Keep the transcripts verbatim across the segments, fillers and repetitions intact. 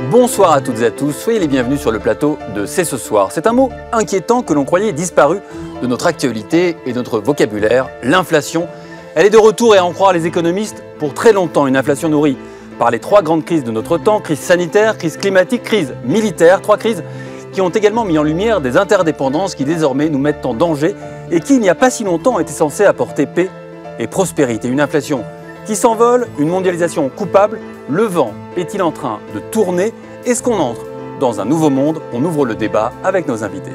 Bonsoir à toutes et à tous, soyez les bienvenus sur le plateau de C'est ce soir. C'est un mot inquiétant que l'on croyait disparu de notre actualité et de notre vocabulaire, l'inflation. Elle est de retour et à en croire les économistes pour très longtemps. Une inflation nourrie par les trois grandes crises de notre temps, crise sanitaire, crise climatique, crise militaire. Trois crises qui ont également mis en lumière des interdépendances qui désormais nous mettent en danger et qui, il n'y a pas si longtemps, étaient censées apporter paix et prospérité. Une inflation qui s'envole, une mondialisation coupable. Le vent est-il en train de tourner? Est-ce qu'on entre dans un nouveau monde? On ouvre le débat avec nos invités.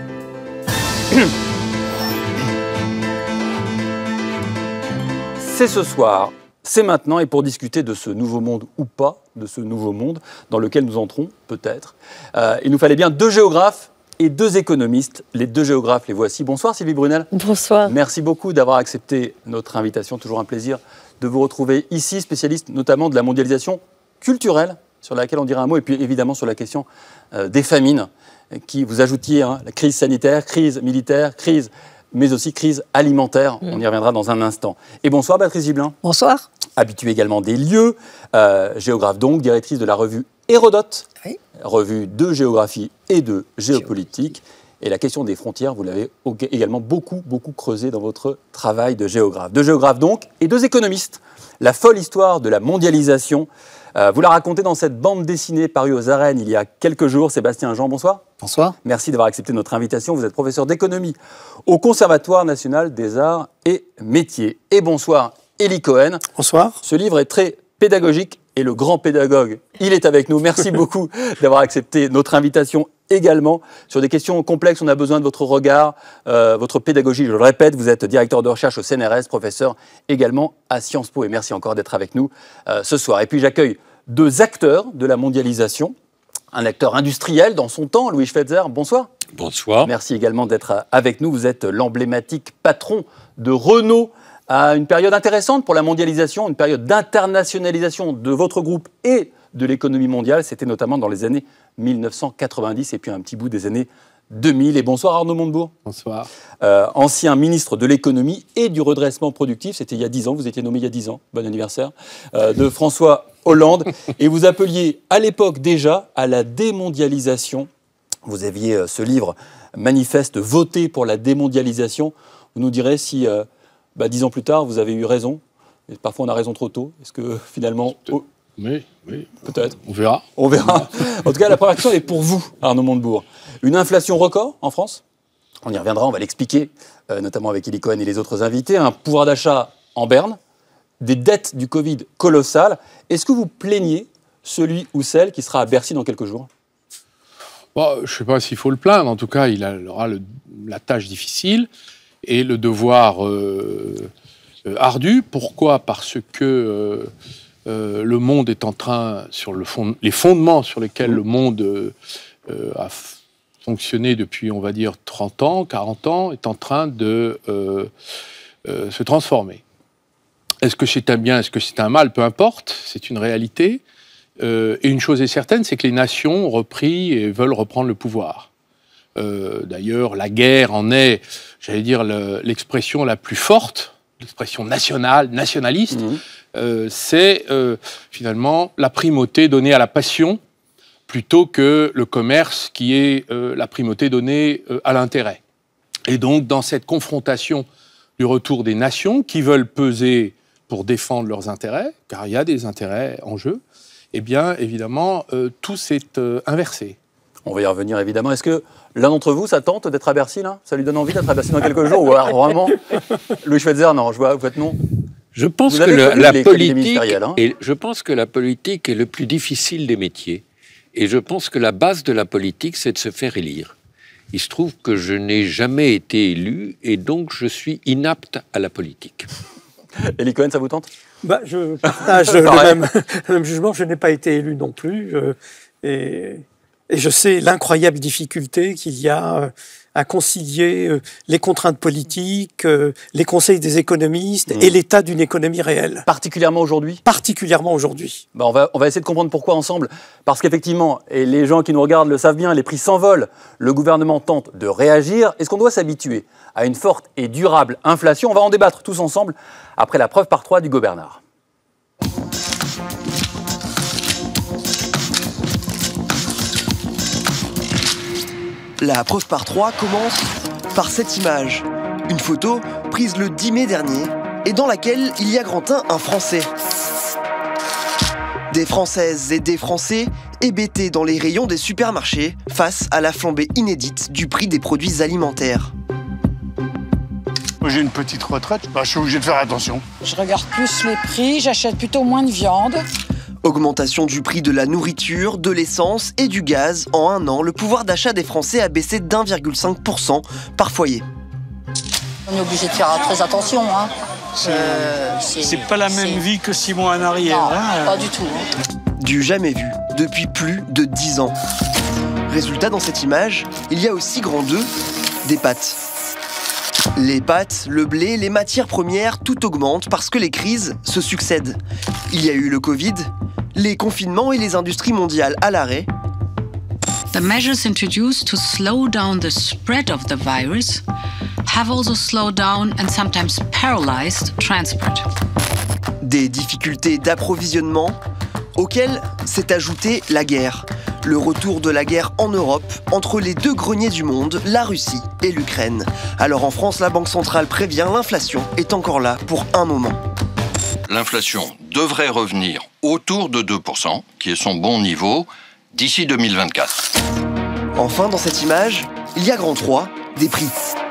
C'est ce soir, c'est maintenant, et pour discuter de ce nouveau monde ou pas, de ce nouveau monde dans lequel nous entrons, peut-être, euh, il nous fallait bien deux géographes et deux économistes. Les deux géographes, les voici. Bonsoir Sylvie Brunel. Bonsoir. Merci beaucoup d'avoir accepté notre invitation. Toujours un plaisir de vous retrouver ici, spécialiste notamment de la mondialisation culturelle, sur laquelle on dirait un mot, et puis évidemment sur la question euh, des famines, qui vous ajoutiez, hein, la crise sanitaire, crise militaire, crise, mais aussi crise alimentaire. Mmh. On y reviendra dans un instant. Et bonsoir Béatrice Gibelin. Bonsoir. Habituée également des lieux, euh, géographe donc, directrice de la revue Hérodote, oui. Revue de géographie et de géopolitique. Et la question des frontières, vous l'avez également beaucoup, beaucoup creusé dans votre travail de géographe. Deux géographes donc, et deux économistes. La folle histoire de la mondialisation. Euh, vous la racontez dans cette bande dessinée parue aux Arènes il y a quelques jours. Sébastien Jean, bonsoir. Bonsoir. Merci d'avoir accepté notre invitation. Vous êtes professeur d'économie au Conservatoire national des arts et métiers. Et bonsoir, Élie Cohen. Bonsoir. Ce livre est très pédagogique et le grand pédagogue, il est avec nous. Merci beaucoup d'avoir accepté notre invitation également. Sur des questions complexes, on a besoin de votre regard, euh, votre pédagogie. Je le répète, vous êtes directeur de recherche au C N R S, professeur également à Sciences Po. Et merci encore d'être avec nous euh, ce soir. Et puis j'accueille deux acteurs de la mondialisation. Un acteur industriel dans son temps, Louis Schweitzer. Bonsoir. Bonsoir. Merci également d'être avec nous. Vous êtes l'emblématique patron de Renault, à une période intéressante pour la mondialisation, une période d'internationalisation de votre groupe et de l'économie mondiale. C'était notamment dans les années mille neuf cent quatre-vingt-dix et puis un petit bout des années deux mille. Et bonsoir Arnaud Montebourg. Bonsoir. Euh, ancien ministre de l'économie et du redressement productif. C'était il y a dix ans, vous étiez nommé il y a dix ans, bon anniversaire, euh, de François Hollande. Et vous appeliez à l'époque déjà à la démondialisation. Vous aviez euh, ce livre manifeste voté pour la démondialisation. Vous nous direz si... Euh, Bah, dix ans plus tard, vous avez eu raison. Et parfois, on a raison trop tôt. Est-ce que finalement... Oh... Oui, oui. Peut-être. On verra. On verra. En tout cas, la première question est pour vous, Arnaud Montebourg. Une inflation record en France. On y reviendra, on va l'expliquer, euh, notamment avec Élie Cohen et les autres invités. Un pouvoir d'achat en berne. Des dettes du Covid colossales. Est-ce que vous plaignez celui ou celle qui sera à Bercy dans quelques jours? Bon, je ne sais pas s'il faut le plaindre. En tout cas, il aura le, la tâche difficile et le devoir euh, euh, ardu. Pourquoi? Parce que euh, euh, le monde est en train, sur le fond, les fondements sur lesquels le monde euh, a fonctionné depuis, on va dire, trente ans, quarante ans, est en train de euh, euh, se transformer. Est-ce que c'est un bien, est-ce que c'est un mal? Peu importe, c'est une réalité. Euh, et une chose est certaine, c'est que les nations ont repris et veulent reprendre le pouvoir. Euh, D'ailleurs, la guerre en est, j'allais dire, l'expression la plus forte, l'expression nationale, nationaliste. Mmh. Euh, c'est euh, finalement la primauté donnée à la passion plutôt que le commerce qui est euh, la primauté donnée euh, à l'intérêt. Et donc, dans cette confrontation du retour des nations qui veulent peser pour défendre leurs intérêts, car il y a des intérêts en jeu, eh bien, évidemment, euh, tout s'est euh, inversé. On va y revenir, évidemment. Est-ce que l'un d'entre vous, ça tente d'être à Bercy, là? Ça lui donne envie d'être à Bercy dans quelques jours? Ou alors, vraiment, Louis Schweitzer, non, je vois, vous êtes non. Je pense, que le, la politique hein est, je pense que la politique est le plus difficile des métiers. Et je pense que la base de la politique, c'est de se faire élire. Il se trouve que je n'ai jamais été élu, et donc je suis inapte à la politique. Élie Cohen, ça vous tente? Bah, je partage le, même, le même jugement. Je n'ai pas été élu non plus. Euh, et, et je sais l'incroyable difficulté qu'il y a à concilier euh, les contraintes politiques, euh, les conseils des économistes mmh. et l'état d'une économie réelle. Particulièrement aujourd'hui? Particulièrement aujourd'hui. Bah on, va, on va essayer de comprendre pourquoi ensemble. Parce qu'effectivement, et les gens qui nous regardent le savent bien, les prix s'envolent. Le gouvernement tente de réagir. Est-ce qu'on doit s'habituer à une forte et durable inflation? On va en débattre tous ensemble après la preuve par trois d'Hugo Bernard. La preuve par trois commence par cette image. Une photo prise le dix mai dernier et dans laquelle il y a grand un, un Français. Des Françaises et des Français hébétés dans les rayons des supermarchés face à la flambée inédite du prix des produits alimentaires. Moi j'ai une petite retraite, bah, je suis obligé de faire attention. Je regarde plus les prix, j'achète plutôt moins de viande. Augmentation du prix de la nourriture, de l'essence et du gaz. En un an, le pouvoir d'achat des Français a baissé d'un virgule cinq pour cent par foyer. On est obligé de faire très attention. Hein. C'est euh, pas la même vie que six mois en arrière. Non, hein. pas du tout. Hein. Du jamais vu depuis plus de dix ans. Résultat, dans cette image, il y a aussi grand deux, des pâtes. Les pâtes, le blé, les matières premières, tout augmente parce que les crises se succèdent. Il y a eu le Covid, les confinements et les industries mondiales à l'arrêt. The measures introduced to slow down the spread of the virus have also slowed down and sometimes paralyzed transport. Des difficultés d'approvisionnement auxquelles s'est ajoutée la guerre. Le retour de la guerre en Europe entre les deux greniers du monde, la Russie et l'Ukraine. Alors en France, la Banque centrale prévient, l'inflation est encore là pour un moment. L'inflation devrait revenir autour de deux pour cent, qui est son bon niveau, d'ici deux mille vingt-quatre. Enfin, dans cette image, il y a grand trois, des prix.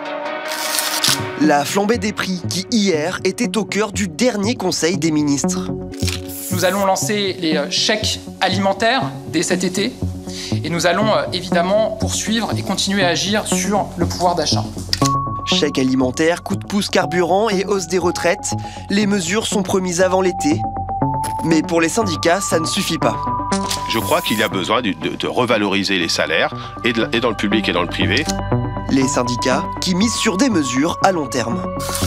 La flambée des prix qui, hier, était au cœur du dernier Conseil des ministres. Nous allons lancer les chèques alimentaires dès cet été et nous allons évidemment poursuivre et continuer à agir sur le pouvoir d'achat. Chèque alimentaire, coup de pouce carburant et hausse des retraites, les mesures sont promises avant l'été. Mais pour les syndicats, ça ne suffit pas. Je crois qu'il y a besoin de, de, de revaloriser les salaires, et, de, et dans le public et dans le privé. Les syndicats qui misent sur des mesures à long terme.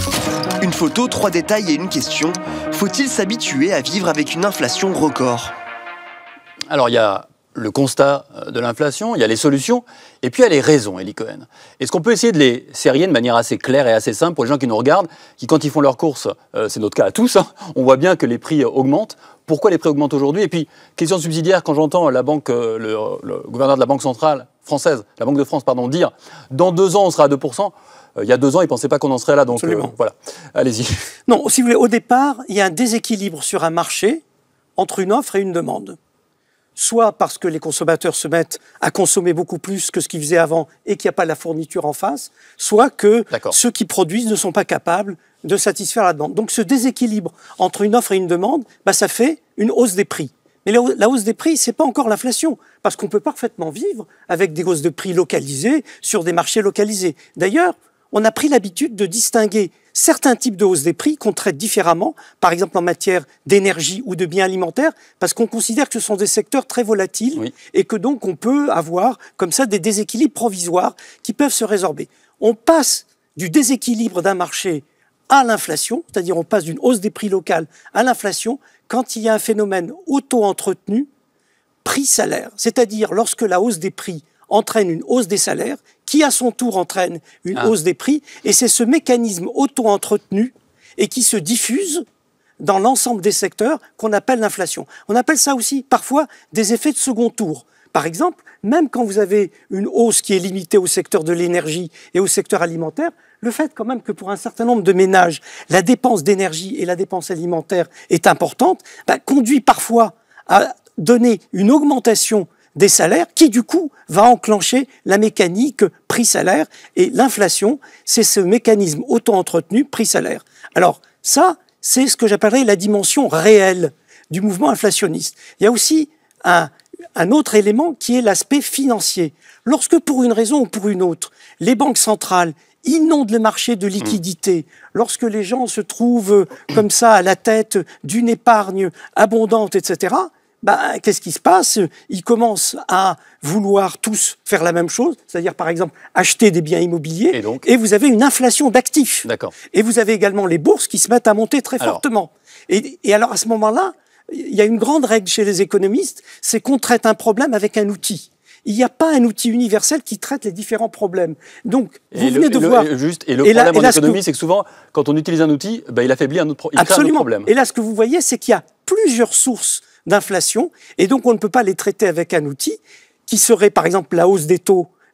Une photo, trois détails et une question. Faut-il s'habituer à vivre avec une inflation record? Alors il y a le constat de l'inflation, il y a les solutions, et puis il y a les raisons, Elie Cohen. Est-ce qu'on peut essayer de les sérier de manière assez claire et assez simple pour les gens qui nous regardent, qui quand ils font leurs courses, euh, c'est notre cas à tous, hein, on voit bien que les prix augmentent. Pourquoi les prix augmentent aujourd'hui? Et puis, question subsidiaire, quand j'entends la banque, euh, le, le gouverneur de la Banque centrale française, la Banque de France, pardon, dire « dans deux ans, on sera à deux pour cent », euh, il y a deux ans, ils ne pensaient pas qu'on en serait là, donc euh, voilà. Allez-y. Non, si vous voulez, au départ, il y a un déséquilibre sur un marché entre une offre et une demande. Soit parce que les consommateurs se mettent à consommer beaucoup plus que ce qu'ils faisaient avant et qu'il n'y a pas la fourniture en face, soit que ceux qui produisent ne sont pas capables de satisfaire la demande. Donc ce déséquilibre entre une offre et une demande, bah, ça fait une hausse des prix. Mais la hausse des prix, c'est pas encore l'inflation, parce qu'on peut parfaitement vivre avec des hausses de prix localisées sur des marchés localisés. D'ailleurs, on a pris l'habitude de distinguer certains types de hausses des prix qu'on traite différemment, par exemple en matière d'énergie ou de biens alimentaires, parce qu'on considère que ce sont des secteurs très volatiles oui. et que donc on peut avoir comme ça des déséquilibres provisoires qui peuvent se résorber. On passe du déséquilibre d'un marché à l'inflation, c'est-à-dire on passe d'une hausse des prix locales à l'inflation quand il y a un phénomène auto-entretenu prix-salaire, c'est-à-dire lorsque la hausse des prix entraîne une hausse des salaires, qui à son tour entraîne une ah. hausse des prix, et c'est ce mécanisme auto-entretenu et qui se diffuse dans l'ensemble des secteurs qu'on appelle l'inflation. On appelle ça aussi parfois des effets de second tour. Par exemple, même quand vous avez une hausse qui est limitée au secteur de l'énergie et au secteur alimentaire, le fait quand même que pour un certain nombre de ménages, la dépense d'énergie et la dépense alimentaire est importante, bah, conduit parfois à donner une augmentation des salaires qui, du coup, va enclencher la mécanique prix-salaire. Et l'inflation, c'est ce mécanisme auto-entretenu prix-salaire. Alors, ça, c'est ce que j'appellerais la dimension réelle du mouvement inflationniste. Il y a aussi un, un autre élément qui est l'aspect financier. Lorsque, pour une raison ou pour une autre, les banques centrales inondent le marché de liquidités, lorsque les gens se trouvent comme ça à la tête d'une épargne abondante, et cetera, bah, qu'est-ce qui se passe? Ils commencent à vouloir tous faire la même chose, c'est-à-dire par exemple acheter des biens immobiliers, et, donc et vous avez une inflation d'actifs. D'accord. Et vous avez également les bourses qui se mettent à monter très alors. fortement. Et, et alors à ce moment-là, il y a une grande règle chez les économistes, c'est qu'on traite un problème avec un outil. Il n'y a pas un outil universel qui traite les différents problèmes. Donc, vous et venez le, de le, voir... Juste, et le et problème là, en économie, que... c'est que souvent, quand on utilise un outil, bah, il affaiblit un autre, pro... il Absolument. crée un autre problème. Et là, ce que vous voyez, c'est qu'il y a plusieurs sources d'inflation, et donc on ne peut pas les traiter avec un outil qui serait, par exemple, la hausse des taux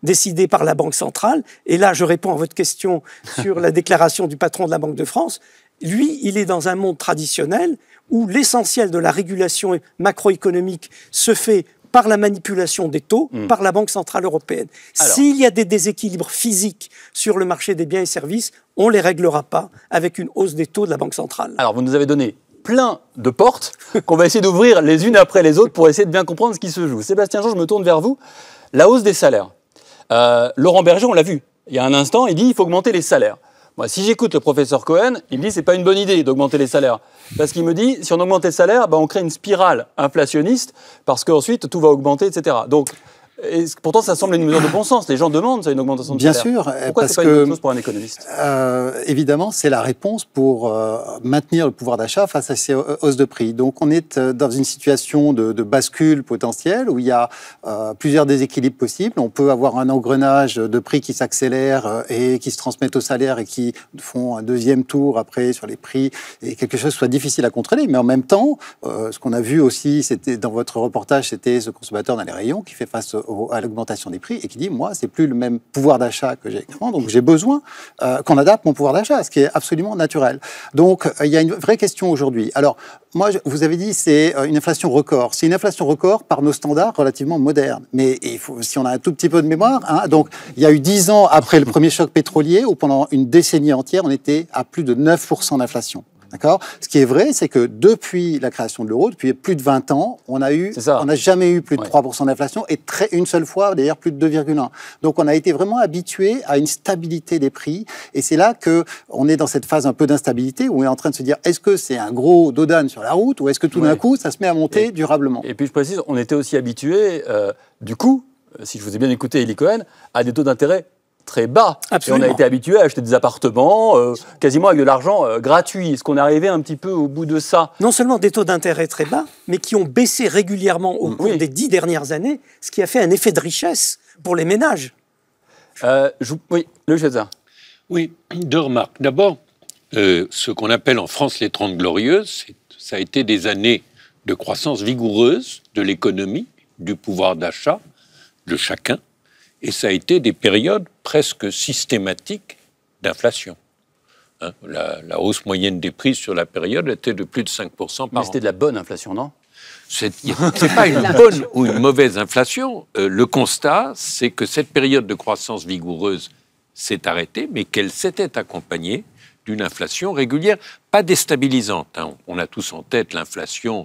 décidées par la Banque centrale. Et là, je réponds à votre question sur la déclaration du patron de la Banque de France. Lui, il est dans un monde traditionnel où l'essentiel de la régulation macroéconomique se fait par la manipulation des taux, mmh. par la Banque centrale européenne. S'il y a des déséquilibres physiques sur le marché des biens et services, on ne les réglera pas avec une hausse des taux de la Banque centrale. Alors, vous nous avez donné plein de portes qu'on va essayer d'ouvrir les unes après les autres pour essayer de bien comprendre ce qui se joue. Sébastien Jean, je me tourne vers vous. La hausse des salaires. Euh, Laurent Berger, on l'a vu. Il y a un instant, il dit qu'il faut augmenter les salaires. Moi, si j'écoute le professeur Cohen, il me dit que ce n'est pas une bonne idée d'augmenter les salaires. Parce qu'il me dit, si on augmente les salaires, bah, on crée une spirale inflationniste, parce qu'ensuite, tout va augmenter, et cetera. Donc, et pourtant, ça semble une mesure de bon sens. Les gens demandent ça, une augmentation de Bien salaire. sûr. Pourquoi c'est pas une bonne chose pour un économiste euh, Évidemment, c'est la réponse pour euh, maintenir le pouvoir d'achat face à ces hausses de prix. Donc, on est dans une situation de, de bascule potentielle où il y a euh, plusieurs déséquilibres possibles. On peut avoir un engrenage de prix qui s'accélère et qui se transmettent au salaire et qui font un deuxième tour après sur les prix et quelque chose soit difficile à contrôler. Mais en même temps, euh, ce qu'on a vu aussi, c'était dans votre reportage, c'était ce consommateur dans les rayons qui fait face au à l'augmentation des prix et qui dit, moi, c'est plus le même pouvoir d'achat que j'ai avant, donc j'ai besoin euh, qu'on adapte mon pouvoir d'achat, ce qui est absolument naturel. Donc, euh, il y a une vraie question aujourd'hui. Alors, moi, vous avez dit, c'est une inflation record. C'est une inflation record par nos standards relativement modernes. Mais il faut, si on a un tout petit peu de mémoire, hein, donc, il y a eu dix ans après le premier choc pétrolier, où pendant une décennie entière, on était à plus de neuf pour cent d'inflation. D'accord ? Ce qui est vrai, c'est que depuis la création de l'euro, depuis plus de vingt ans, on a eu, on n'a jamais eu plus de ouais. trois pour cent d'inflation et très, une seule fois, d'ailleurs, plus de deux virgule un. Donc, on a été vraiment habitué à une stabilité des prix. Et c'est là qu'on est dans cette phase un peu d'instabilité où on est en train de se dire, est-ce que c'est un gros dos d'âne sur la route ou est-ce que tout ouais. d'un coup, ça se met à monter et, durablement ? Et puis, je précise, on était aussi habitué, euh, du coup, si je vous ai bien écouté, Élie Cohen, à des taux d'intérêt très bas. Absolument. Et on a été habitué à acheter des appartements euh, quasiment avec de l'argent euh, gratuit. Est-ce qu'on est arrivé un petit peu au bout de ça ? Non seulement des taux d'intérêt très bas, mais qui ont baissé régulièrement au cours oui. des dix dernières années, ce qui a fait un effet de richesse pour les ménages. Euh, je... Oui, le César. Oui, deux remarques. D'abord, euh, ce qu'on appelle en France les Trente Glorieuses, ça a été des années de croissance vigoureuse de l'économie, du pouvoir d'achat de chacun. Et ça a été des périodes presque systématiques d'inflation. Hein, la, la hausse moyenne des prix sur la période était de plus de cinq pour cent par an. Mais c'était de la bonne inflation, non ? C'est, c'est pas une bonne ou une mauvaise inflation. Euh, le constat, c'est que cette période de croissance vigoureuse s'est arrêtée, mais qu'elle s'était accompagnée d'une inflation régulière, pas déstabilisante. Hein. On a tous en tête l'inflation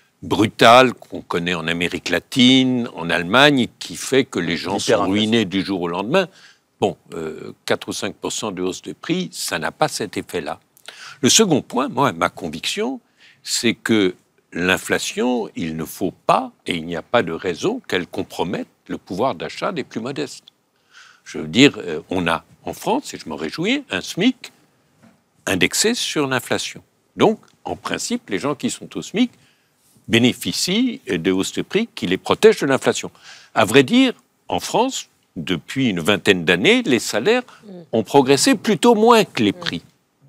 brutale qu'on connaît en Amérique latine, en Allemagne, qui fait que les gens sont ruinés du jour au lendemain. Bon, euh, quatre ou cinq pour cent de hausse de prix, ça n'a pas cet effet-là. Le second point, moi, ma conviction, c'est que l'inflation, il ne faut pas, et il n'y a pas de raison qu'elle compromette le pouvoir d'achat des plus modestes. Je veux dire, euh, on a en France, et je m'en réjouis, un SMIC indexé sur l'inflation. Donc, en principe, les gens qui sont au SMIC bénéficient de hausses de prix qui les protègent de l'inflation. À vrai dire, en France, depuis une vingtaine d'années, les salaires ont progressé plutôt moins que les prix.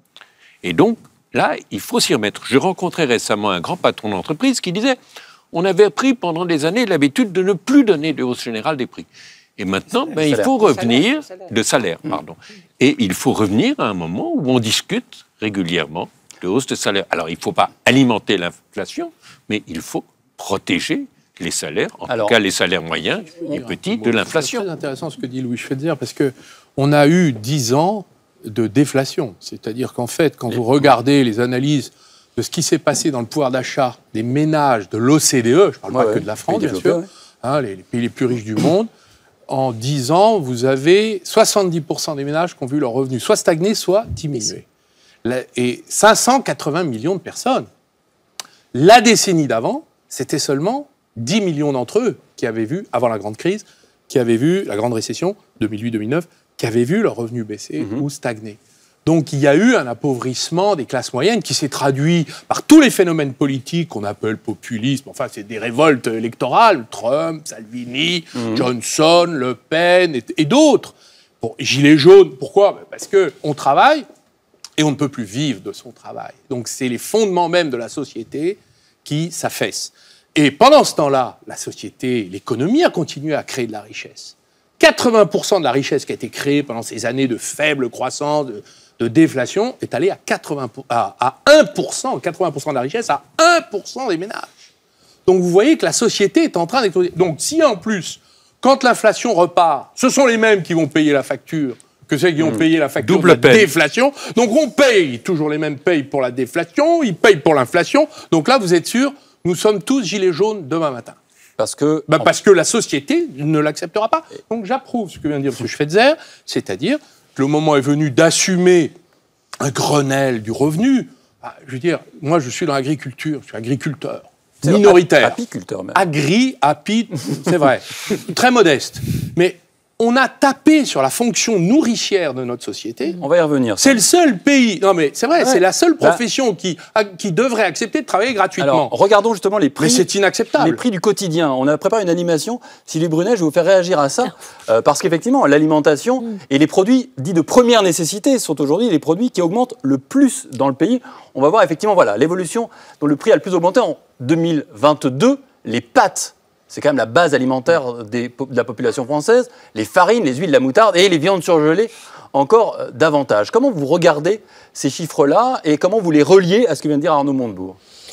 Et donc, là, il faut s'y remettre. Je rencontrais récemment un grand patron d'entreprise qui disait « On avait pris pendant des années l'habitude de ne plus donner de hausse générale des prix. Et maintenant, ben, il faut revenir... » De salaire, pardon. Et il faut revenir à un moment où on discute régulièrement de hausse de salaire. Alors, il ne faut pas alimenter l'inflation, mais il faut protéger les salaires, en Alors, tout cas les salaires moyens et petits, bon, de l'inflation. C'est très intéressant ce que dit Louis Schweitzer, parce qu'on a eu dix ans de déflation. C'est-à-dire qu'en fait, quand vous regardez les analyses de ce qui s'est passé dans le pouvoir d'achat des ménages de l'O C D E, je ne parle ouais, pas ouais, que de la France, bien sûr, ouais. hein, les, les pays les plus riches du monde, en dix ans, vous avez soixante-dix pour cent des ménages qui ont vu leurs revenus soit stagner, soit diminuer. Et cinq cent quatre-vingts millions de personnes. La décennie d'avant, c'était seulement dix millions d'entre eux qui avaient vu, avant la grande crise, qui avaient vu la grande récession, deux mille huit deux mille neuf, qui avaient vu leurs revenus baisser mmh. ou stagner. Donc il y a eu un appauvrissement des classes moyennes qui s'est traduit par tous les phénomènes politiques qu'on appelle populisme, enfin c'est des révoltes électorales, Trump, Salvini, mmh. Johnson, Le Pen et, et d'autres. Bon, Gilets jaunes, pourquoi ? Parce qu'on travaille, et on ne peut plus vivre de son travail. Donc c'est les fondements même de la société qui s'affaissent. Et pendant ce temps-là, la société, l'économie a continué à créer de la richesse. quatre-vingts pour cent de la richesse qui a été créée pendant ces années de faible croissance, de, de déflation, est allée à, quatre-vingts pour cent, à, à un pour cent, quatre-vingts pour cent de la richesse à un pour cent des ménages. Donc vous voyez que la société est en train d'exploser. Donc si en plus, quand l'inflation repart, ce sont les mêmes qui vont payer la facture que ceux qui ont mmh. payé la facture Double de la peine. déflation. Donc on paye, toujours les mêmes payent pour la déflation, ils payent pour l'inflation. Donc là, vous êtes sûr, nous sommes tous gilets jaunes demain matin. Parce que, bah parce que la société ne l'acceptera pas. Donc j'approuve ce que vient de dire M. Schweitzer, c'est-à-dire que le moment est venu d'assumer un Grenelle du revenu. Ah, je veux dire, moi je suis dans l'agriculture, je suis agriculteur, minoritaire. Apiculteur même. Agri, api, c'est vrai. Très modeste. Mais on a tapé sur la fonction nourricière de notre société. On va y revenir. C'est le seul pays... Non mais c'est vrai, ouais. c'est la seule profession qui, qui devrait accepter de travailler gratuitement. Alors, regardons justement les prix... Mais c'est inacceptable. Les prix du quotidien. On a préparé une animation. Sylvie Brunet, je vais vous faire réagir à ça. Euh, parce qu'effectivement, l'alimentation mm. et les produits dits de première nécessité sont aujourd'hui les produits qui augmentent le plus dans le pays. On va voir effectivement voilà, l'évolution dont le prix a le plus augmenté en deux mille vingt-deux. Les pâtes. C'est quand même la base alimentaire des, de la population française, les farines, les huiles, la moutarde et les viandes surgelées encore euh, davantage. Comment vous regardez ces chiffres-là et comment vous les reliez à ce que vient de dire Arnaud Montebourg ?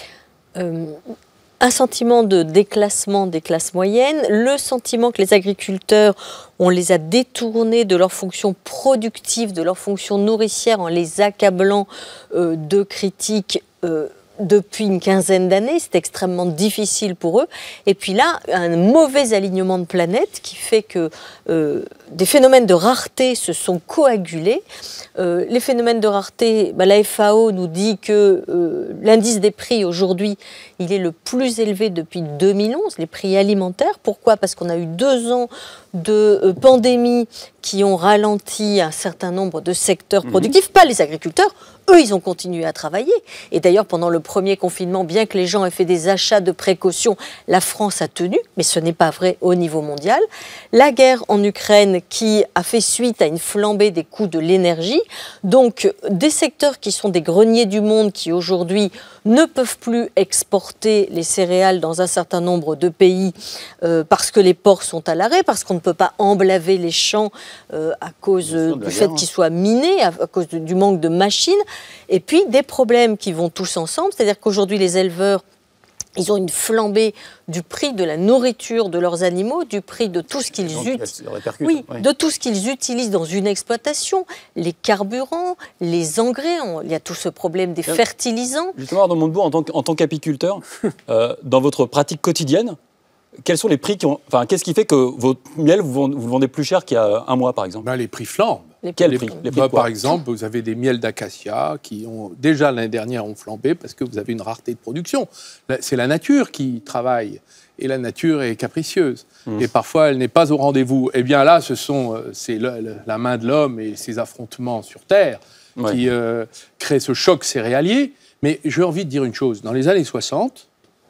euh, Un sentiment de déclassement des classes moyennes, le sentiment que les agriculteurs, on les a détournés de leur fonction productive, de leur fonction nourricière en les accablant euh, de critiques euh, depuis une quinzaine d'années, c'est extrêmement difficile pour eux. Et puis là, un mauvais alignement de planètes qui fait que euh, des phénomènes de rareté se sont coagulés. Euh, les phénomènes de rareté, bah, la F A O nous dit que euh, l'indice des prix aujourd'hui, il est le plus élevé depuis deux mille onze, les prix alimentaires. Pourquoi ? Parce qu'on a eu deux ans de euh, pandémie qui ont ralenti un certain nombre de secteurs productifs, mmh. pas les agriculteurs. Eux, ils ont continué à travailler. Et d'ailleurs, pendant le premier confinement, bien que les gens aient fait des achats de précaution, la France a tenu, mais ce n'est pas vrai au niveau mondial. La guerre en Ukraine qui a fait suite à une flambée des coûts de l'énergie. Donc, des secteurs qui sont des greniers du monde qui, aujourd'hui, ne peuvent plus exporter les céréales dans un certain nombre de pays euh, parce que les ports sont à l'arrêt, parce qu'on ne peut pas emblaver les champs euh, à cause euh, du fait qu'ils soient minés, à, à cause de, du manque de machines. Et puis, des problèmes qui vont tous ensemble, c'est-à-dire qu'aujourd'hui, les éleveurs, ils ont une flambée du prix de la nourriture de leurs animaux, du prix de tout ce qu'ils utilisent, oui, oui. de tout ce qu'ils utilisent dans une exploitation, les carburants, les engrais. On, il y a tout ce problème des Bien, fertilisants. Justement, Arnaud Montebourg, en tant, en tant qu'apiculteur, euh, dans votre pratique quotidienne, quels sont les prix qui ont, enfin, qu'est-ce qui fait que votre miel vous, vous le vendez plus cher qu'il y a un mois, par exemple ? Ben, les prix flambent. Les Quel prix, les prix bah, Par exemple, vous avez des miels d'acacia qui ont déjà l'année dernière ont flambé parce que vous avez une rareté de production. C'est la nature qui travaille et la nature est capricieuse mmh. et parfois elle n'est pas au rendez-vous. Et bien là, ce sont c'est le, le, la main de l'homme et ses affrontements sur terre ouais. qui euh, créent ce choc céréalier. Mais j'ai envie de dire une chose. Dans les années soixante,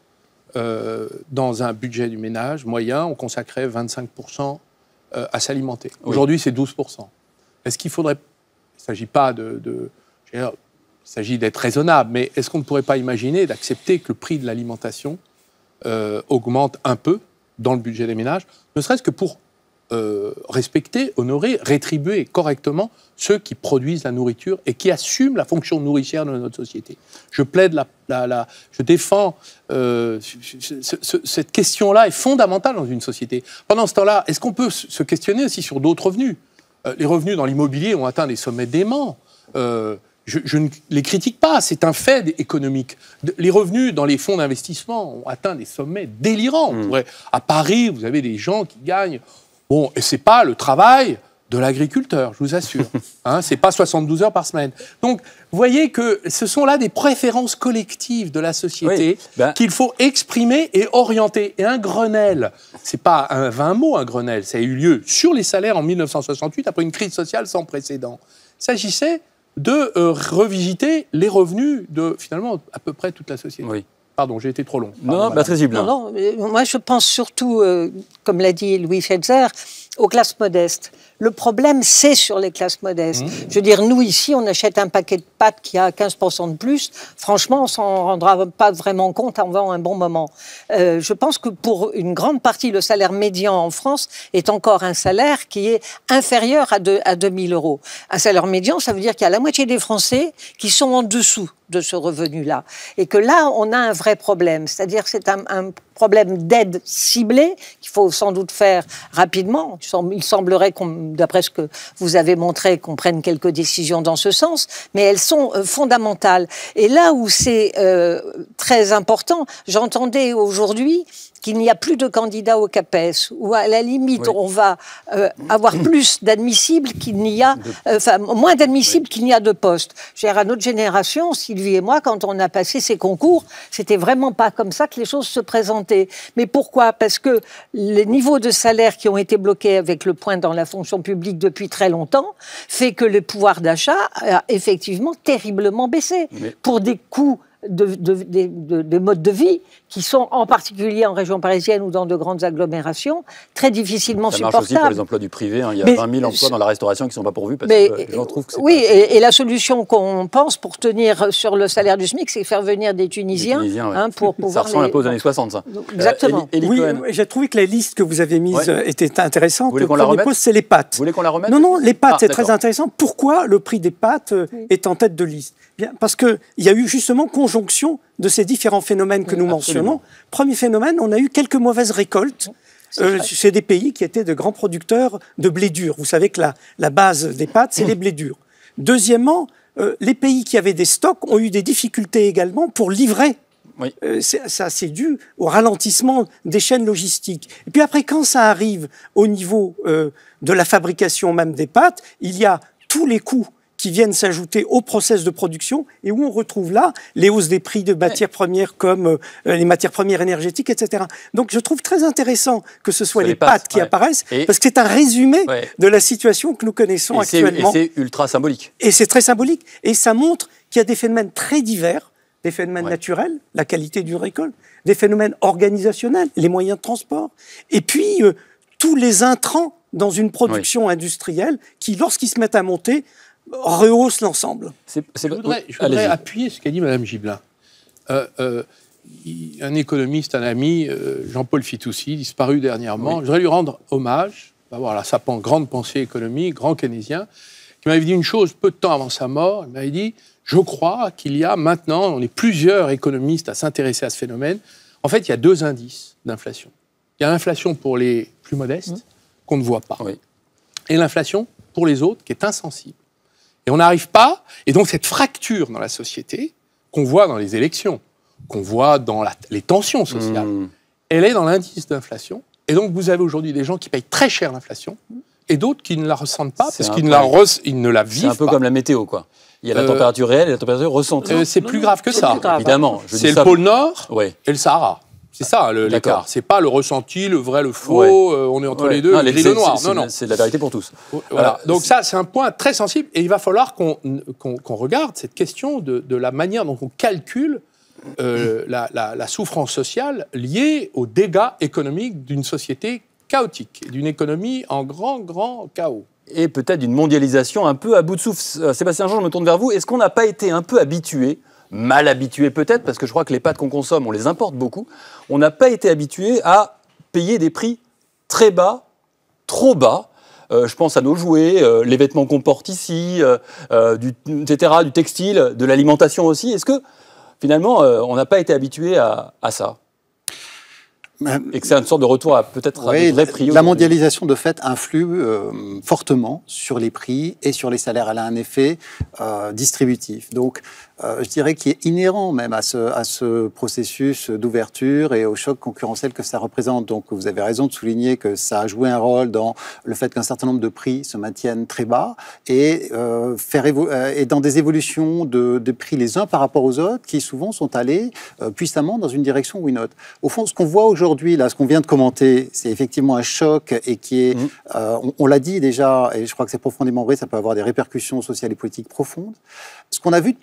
euh, dans un budget du ménage moyen, on consacrait vingt-cinq pour cent à s'alimenter. Oui. Aujourd'hui, c'est douze pour cent. Est-ce qu'il faudrait... Il ne s'agit pas de... de dire, il s'agit d'être raisonnable, mais est-ce qu'on ne pourrait pas imaginer d'accepter que le prix de l'alimentation euh, augmente un peu dans le budget des ménages, ne serait-ce que pour euh, respecter, honorer, rétribuer correctement ceux qui produisent la nourriture et qui assument la fonction nourricière de notre société. Je plaide, la, la, la, je défends... Euh, ce, ce, cette question-là est fondamentale dans une société. Pendant ce temps-là, est-ce qu'on peut se questionner aussi sur d'autres revenus ? Les revenus dans l'immobilier ont atteint des sommets déments. Euh, je, je ne les critique pas, c'est un fait économique. Les revenus dans les fonds d'investissement ont atteint des sommets délirants. Mmh. Pourrait, à Paris, vous avez des gens qui gagnent... Bon, et c'est pas le travail de l'agriculteur, je vous assure. Hein, c'est pas soixante-douze heures par semaine. Donc, vous voyez que ce sont là des préférences collectives de la société oui, ben... qu'il faut exprimer et orienter. Et un Grenelle, c'est pas un vingt mots, un Grenelle. Ça a eu lieu sur les salaires en mille neuf cent soixante-huit, après une crise sociale sans précédent. Il s'agissait de euh, revisiter les revenus de, finalement, à peu près toute la société. Oui. Pardon, j'ai été trop long. Pardon, non, Patrice Hiblin. Non, non, mais moi je pense surtout euh, comme l'a dit Louis Fetzer, aux classes modestes. Le problème, c'est sur les classes modestes. Mmh. Je veux dire, nous, ici, on achète un paquet de pâtes qui a quinze pour cent de plus. Franchement, on s'en rendra pas vraiment compte avant un bon moment. Euh, je pense que pour une grande partie, le salaire médian en France est encore un salaire qui est inférieur à, deux, à deux mille euros. Un salaire médian, ça veut dire qu'il y a la moitié des Français qui sont en dessous de ce revenu-là. Et que là, on a un vrai problème. C'est-à-dire que c'est un, un problème d'aide ciblée qu'il faut sans doute faire rapidement. Il semblerait, d'après ce que vous avez montré, qu'on prenne quelques décisions dans ce sens, mais elles sont euh, fondamentales. Et là où c'est euh, très important, j'entendais aujourd'hui qu'il n'y a plus de candidats au CAPES, où à la limite, oui. on va euh, avoir plus d'admissibles qu'il n'y a, euh, enfin, moins d'admissibles oui. qu'il n'y a de postes. Je veux dire, à notre génération, Sylvie et moi, quand on a passé ces concours, c'était vraiment pas comme ça que les choses se présentaient. Mais pourquoi? Parce que les niveaux de salaire qui ont été bloqués avec le point dans la fonction publique depuis très longtemps fait que le pouvoir d'achat a effectivement terriblement baissé. Mais... pour des coûts De, de, de, de, de modes de vie qui sont, en particulier en région parisienne ou dans de grandes agglomérations, très difficilement supportables. Ça marche aussi pour les emplois du privé. Hein. Il y a mais, vingt mille emplois dans la restauration qui ne sont pas pourvus parce mais, que les gens trouvent que c'est oui, pas... et, et la solution qu'on pense pour tenir sur le salaire du SMIC, c'est faire venir des Tunisiens, des Tunisiens ouais. hein, pour pouvoir... Ça ressemble les... un peu aux années soixante, ça. Exactement. Euh, Eli, Eli oui, j'ai trouvé que la liste que vous avez mise ouais. était intéressante. Vous voulez qu'on la remette ? C'est les pâtes. Vous voulez qu'on la remette ? Non, non, les pâtes, ah, c'est d'accord. très intéressant. Pourquoi le prix des pâtes oui. est en tête de liste ? Bien, parce qu'il y a eu justement conjonction de ces différents phénomènes que oui, nous mentionnons. Absolument. Premier phénomène, on a eu quelques mauvaises récoltes. Euh, c'est des pays qui étaient de grands producteurs de blé dur. Vous savez que la, la base des pâtes, c'est mmh. les blés durs. Deuxièmement, euh, les pays qui avaient des stocks ont eu des difficultés également pour livrer. Oui. Euh, ça, c'est dû au ralentissement des chaînes logistiques. Et puis après, quand ça arrive au niveau euh, de la fabrication même des pâtes, il y a tous les coûts qui viennent s'ajouter au process de production et où on retrouve là les hausses des prix de matières premières comme euh, les matières premières énergétiques, et cetera. Donc je trouve très intéressant que ce soit les, les pâtes, pâtes qui ouais. apparaissent et parce que c'est un résumé ouais. de la situation que nous connaissons et actuellement. Et c'est ultra symbolique. Et c'est très symbolique et ça montre qu'il y a des phénomènes très divers, des phénomènes ouais. naturels, la qualité d'une récolte, des phénomènes organisationnels, les moyens de transport, et puis euh, tous les intrants dans une production ouais. industrielle qui, lorsqu'ils se mettent à monter, rehausse l'ensemble. Je voudrais, je voudrais appuyer ce qu'a dit Mme Gibelin. Euh, euh, un économiste, un ami, euh, Jean-Paul Fitoussi, disparu dernièrement, oui. je voudrais lui rendre hommage, voilà, sa grande pensée économique, grand keynésien, qui m'avait dit une chose peu de temps avant sa mort. Il m'avait dit, je crois qu'il y a maintenant, on est plusieurs économistes à s'intéresser à ce phénomène. En fait, il y a deux indices d'inflation. Il y a l'inflation pour les plus modestes, mmh. qu'on ne voit pas, oui. et l'inflation pour les autres, qui est insensible. Et on n'arrive pas, et donc cette fracture dans la société, qu'on voit dans les élections, qu'on voit dans la, les tensions sociales, mmh. elle est dans l'indice d'inflation. Et donc vous avez aujourd'hui des gens qui payent très cher l'inflation, et d'autres qui ne la ressentent pas, parce qu'ils ne la, re, ils ne la vivent pas. C'est un peu pas. Comme la météo, quoi. Il y a la euh, température réelle et la température ressentie. Euh, c'est plus grave que ça. Grave. Évidemment. C'est le pôle Nord ouais. et le Sahara. C'est ça l'écart. C'est pas le ressenti, le vrai, le faux. Ouais. Euh, on est entre ouais. les deux, non, le gris et le noir. Non, non. C'est de la vérité pour tous. Voilà. Donc ça, c'est un point très sensible. Et il va falloir qu'on qu'on, qu'on regarde cette question de, de la manière dont on calcule euh, la, la, la souffrance sociale liée aux dégâts économiques d'une société chaotique, d'une économie en grand, grand chaos. Et peut-être d'une mondialisation un peu à bout de souffle. Sébastien Jean, je me tourne vers vous. Est-ce qu'on n'a pas été un peu habitué, mal habitué peut-être, parce que je crois que les pâtes qu'on consomme, on les importe beaucoup, on n'a pas été habitué à payer des prix très bas, trop bas. Euh, je pense à nos jouets, euh, les vêtements qu'on porte ici, euh, euh, du, et cetera, du textile, de l'alimentation aussi. Est-ce que finalement, euh, on n'a pas été habitué à, à ça ? Et que c'est une sorte de retour à peut-être oui, à des vrais prix. La mondialisation, de fait, influe euh, fortement sur les prix et sur les salaires. Elle a un effet euh, distributif. Donc, euh, je dirais qu'il est inhérent même à ce, à ce processus d'ouverture et au choc concurrentiel que ça représente. Donc, vous avez raison de souligner que ça a joué un rôle dans le fait qu'un certain nombre de prix se maintiennent très bas et, euh, faire évo- euh, et dans des évolutions de, de prix les uns par rapport aux autres qui souvent sont allés euh, puissamment dans une direction ou une autre. Au fond, ce qu'on voit aujourd'hui, Aujourd'hui, là, ce qu'on vient de commenter, c'est effectivement un choc et qui est, mmh. euh, on, on l'a dit déjà, et je crois que c'est profondément vrai, ça peut avoir des répercussions sociales et politiques profondes. Ce qu'on a vu depuis vingt ans,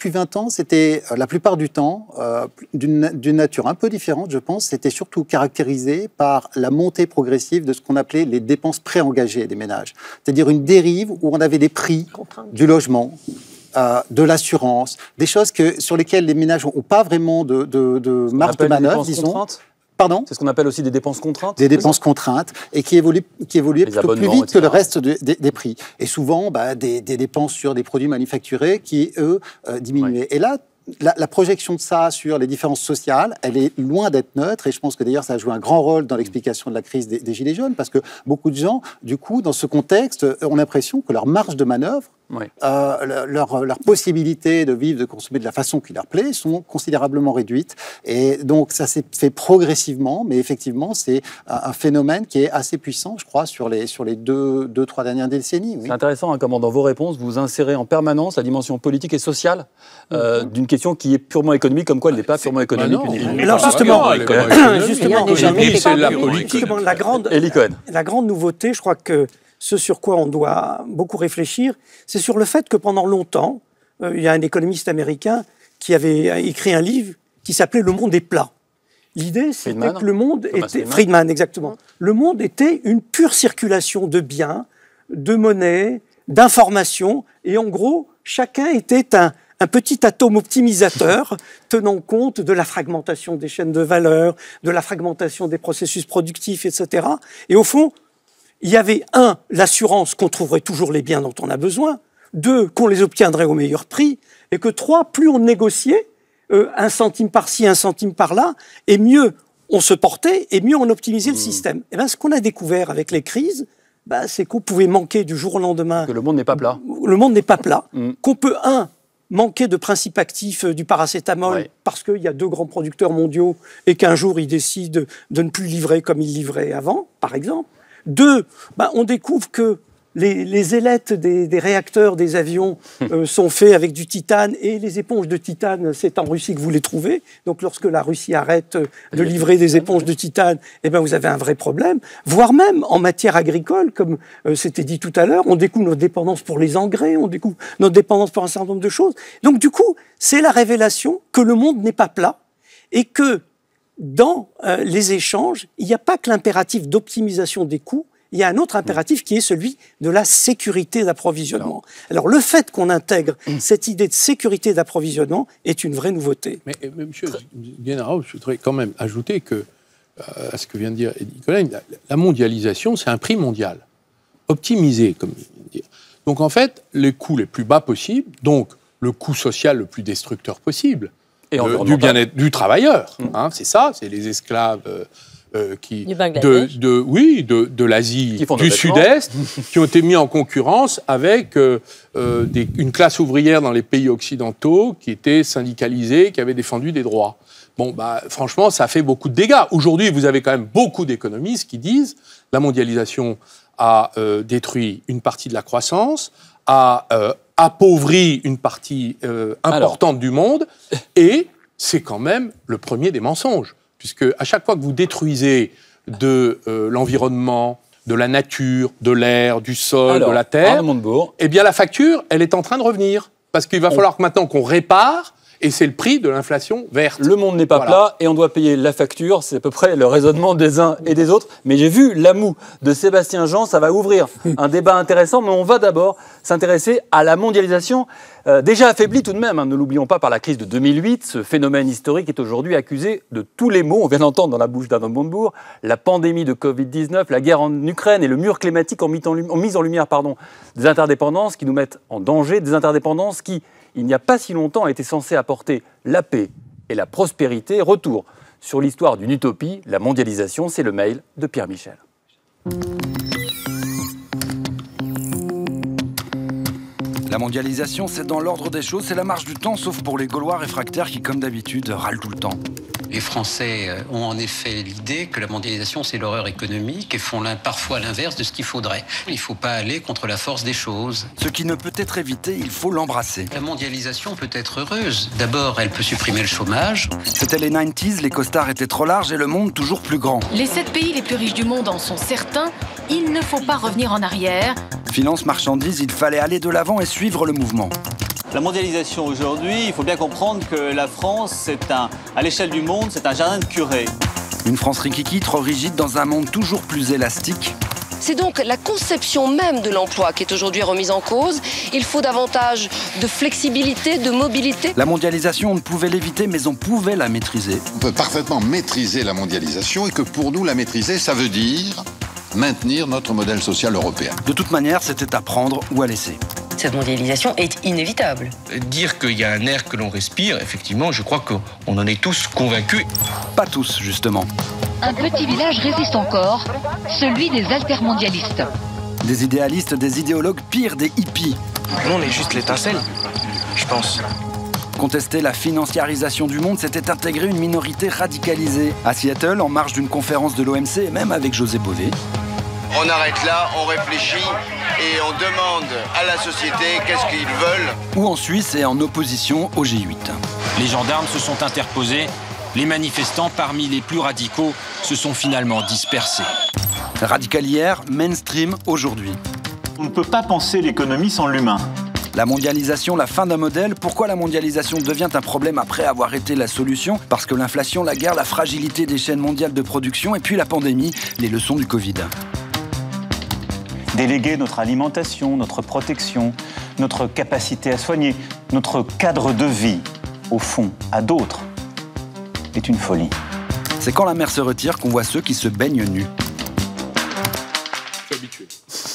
temps, c'était la plupart du temps euh, d'une nature un peu différente, je pense. C'était surtout caractérisé par la montée progressive de ce qu'on appelait les dépenses préengagées des ménages. C'est-à-dire une dérive où on avait des prix du logement, euh, de l'assurance, des choses que, sur lesquelles les ménages n'ont pas vraiment de, de, de marge de manœuvre, disons. Pardon ? C'est ce qu'on appelle aussi des dépenses contraintes. Des dépenses contraintes et qui évoluent, qui évoluaient plutôt plus vite que le reste de, de, des prix. Et souvent, bah, des, des dépenses sur des produits manufacturés qui, eux, euh, diminuaient. Ouais. Et là, la, la projection de ça sur les différences sociales, elle est loin d'être neutre. Et je pense que d'ailleurs, ça a joué un grand rôle dans l'explication de la crise des, des Gilets jaunes, parce que beaucoup de gens, du coup, dans ce contexte, ont l'impression que leur marge de manœuvre, Oui. Euh, leur, leur possibilité de vivre, de consommer de la façon qui leur plaît sont considérablement réduites. Et donc, ça s'est fait progressivement, mais effectivement, c'est un, un phénomène qui est assez puissant, je crois, sur les, sur les deux, deux, trois dernières décennies. Oui. C'est intéressant, hein, comment dans vos réponses, vous insérez en permanence la dimension politique et sociale euh, mmh. d'une question qui est purement économique, comme quoi elle n'est pas purement économique. Bah non, alors, justement, justement, justement, la, justement la, grande, la grande nouveauté, je crois que ce sur quoi on doit beaucoup réfléchir, c'est sur le fait que pendant longtemps, euh, il y a un économiste américain qui avait écrit un livre qui s'appelait « Le monde est plat ». L'idée, c'était Friedman. que le monde Thomas était... Friedman. Friedman, exactement. Le monde était une pure circulation de biens, de monnaie, d'informations, et en gros, chacun était un, un petit atome optimisateur tenant compte de la fragmentation des chaînes de valeur, de la fragmentation des processus productifs, et cetera. Et au fond, il y avait, un, l'assurance qu'on trouverait toujours les biens dont on a besoin, deux, qu'on les obtiendrait au meilleur prix, et que trois, plus on négociait, euh, un centime par-ci, un centime par-là, et mieux on se portait, et mieux on optimisait mmh. le système. Et bien, ce qu'on a découvert avec les crises, ben, c'est qu'on pouvait manquer du jour au lendemain... Que le monde n'est pas plat. Le monde n'est pas plat. Mmh. Qu'on peut, un, manquer de principe actif euh, du paracétamol, ouais. parce qu'il y a deux grands producteurs mondiaux, et qu'un jour, ils décident de ne plus livrer comme ils livraient avant, par exemple. Deux, ben, on découvre que les, les ailettes des, des réacteurs des avions euh, sont faits avec du titane, et les éponges de titane, c'est en Russie que vous les trouvez. Donc lorsque la Russie arrête de livrer des éponges de titane, eh ben, vous avez un vrai problème. Voire même en matière agricole, comme euh, c'était dit tout à l'heure, on découvre notre dépendance pour les engrais, on découvre notre dépendance pour un certain nombre de choses. Donc du coup, c'est la révélation que le monde n'est pas plat, et que dans euh, les échanges, il n'y a pas que l'impératif d'optimisation des coûts, il y a un autre impératif qui est celui de la sécurité d'approvisionnement. Alors, le fait qu'on intègre cette idée de sécurité d'approvisionnement est une vraie nouveauté. Mais, mais monsieur Guénard, je voudrais quand même ajouter que, euh, à ce que vient de dire Nicolas, la, la mondialisation, c'est un prix mondial, optimisé, comme il vient de dire. Donc, en fait, les coûts les plus bas possibles, donc le coût social le plus destructeur possible, Et euh, du bien-être du travailleur, mmh. hein, c'est ça, c'est les esclaves... Euh, Euh, qui, de, de, oui, de, de l'Asie du Sud-Est, qui ont été mis en concurrence avec euh, euh, des, une classe ouvrière dans les pays occidentaux qui était syndicalisée, qui avait défendu des droits. Bon, bah, franchement, ça fait beaucoup de dégâts. Aujourd'hui, vous avez quand même beaucoup d'économistes qui disent la mondialisation a euh, détruit une partie de la croissance, a euh, appauvri une partie euh, importante Alors. du monde, et c'est quand même le premier des mensonges. Puisque à chaque fois que vous détruisez de euh, l'environnement, de la nature, de l'air, du sol, Alors, de la terre, eh bien la facture, elle est en train de revenir. Parce qu'il va on... falloir maintenant qu'on répare, et c'est le prix de l'inflation verte. Le monde n'est pas voilà. plat, et on doit payer la facture, c'est à peu près le raisonnement des uns et des autres. Mais j'ai vu l'amou de Sébastien Jean, ça va ouvrir un débat intéressant, mais on va d'abord s'intéresser à la mondialisation, euh, déjà affaiblie tout de même, hein, ne l'oublions pas, par la crise de deux mille huit. Ce phénomène historique est aujourd'hui accusé de tous les maux, on vient d'entendre dans la bouche d'Adam Montebourg, la pandémie de covid dix-neuf, la guerre en Ukraine et le mur climatique ont mis en, ont mis en lumière pardon, des interdépendances qui nous mettent en danger, des interdépendances qui, il n'y a pas si longtemps, étaient censées apporter la paix et la prospérité. Retour sur l'histoire d'une utopie, la mondialisation, c'est le mail de Pierre Michel. La mondialisation, c'est dans l'ordre des choses, c'est la marche du temps, sauf pour les Gaulois réfractaires qui, comme d'habitude, râlent tout le temps. Les Français ont en effet l'idée que la mondialisation, c'est l'horreur économique et font parfois l'inverse de ce qu'il faudrait. Il ne faut pas aller contre la force des choses. Ce qui ne peut être évité, il faut l'embrasser. La mondialisation peut être heureuse. D'abord, elle peut supprimer le chômage. C'était les quatre-vingt-dix, les costards étaient trop larges et le monde toujours plus grand. Les sept pays les plus riches du monde en sont certains. Il ne faut pas revenir en arrière. Finance, marchandises, il fallait aller de l'avant et suivre le mouvement. La mondialisation aujourd'hui, il faut bien comprendre que la France, c'est un, à l'échelle du monde, c'est un jardin de curés. Une France rikiki, trop rigide dans un monde toujours plus élastique. C'est donc la conception même de l'emploi qui est aujourd'hui remise en cause. Il faut davantage de flexibilité, de mobilité. La mondialisation, on ne pouvait l'éviter, mais on pouvait la maîtriser. On peut parfaitement maîtriser la mondialisation et que pour nous, la maîtriser, ça veut dire maintenir notre modèle social européen. De toute manière, c'était à prendre ou à laisser. Cette mondialisation est inévitable. Dire qu'il y a un air que l'on respire, effectivement, je crois qu'on en est tous convaincus. Pas tous, justement. Un petit village résiste encore, celui des altermondialistes. Des idéalistes, des idéologues, pire des hippies. Nous, on est juste l'étincelle, je pense. Contester la financiarisation du monde, c'était intégrer une minorité radicalisée. À Seattle, en marge d'une conférence de l'O M C, et même avec José Bové. On arrête là, on réfléchit et on demande à la société qu'est-ce qu'ils veulent. Ou en Suisse et en opposition au G huit. Les gendarmes se sont interposés. Les manifestants, parmi les plus radicaux, se sont finalement dispersés. Radical hier, mainstream aujourd'hui. On ne peut pas penser l'économie sans l'humain. La mondialisation, la fin d'un modèle. Pourquoi la mondialisation devient un problème après avoir été la solution? Parce que l'inflation, la guerre, la fragilité des chaînes mondiales de production et puis la pandémie, les leçons du Covid. Déléguer notre alimentation, notre protection, notre capacité à soigner, notre cadre de vie, au fond, à d'autres, est une folie. C'est quand la mer se retire qu'on voit ceux qui se baignent nus. Je suis habitué.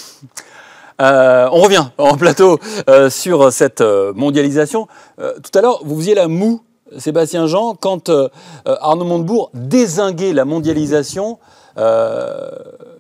Euh, on revient en plateau euh, sur cette euh, mondialisation. Euh, tout à l'heure, vous faisiez la moue, Sébastien Jean, quand euh, Arnaud Montebourg dézinguait la mondialisation. Euh,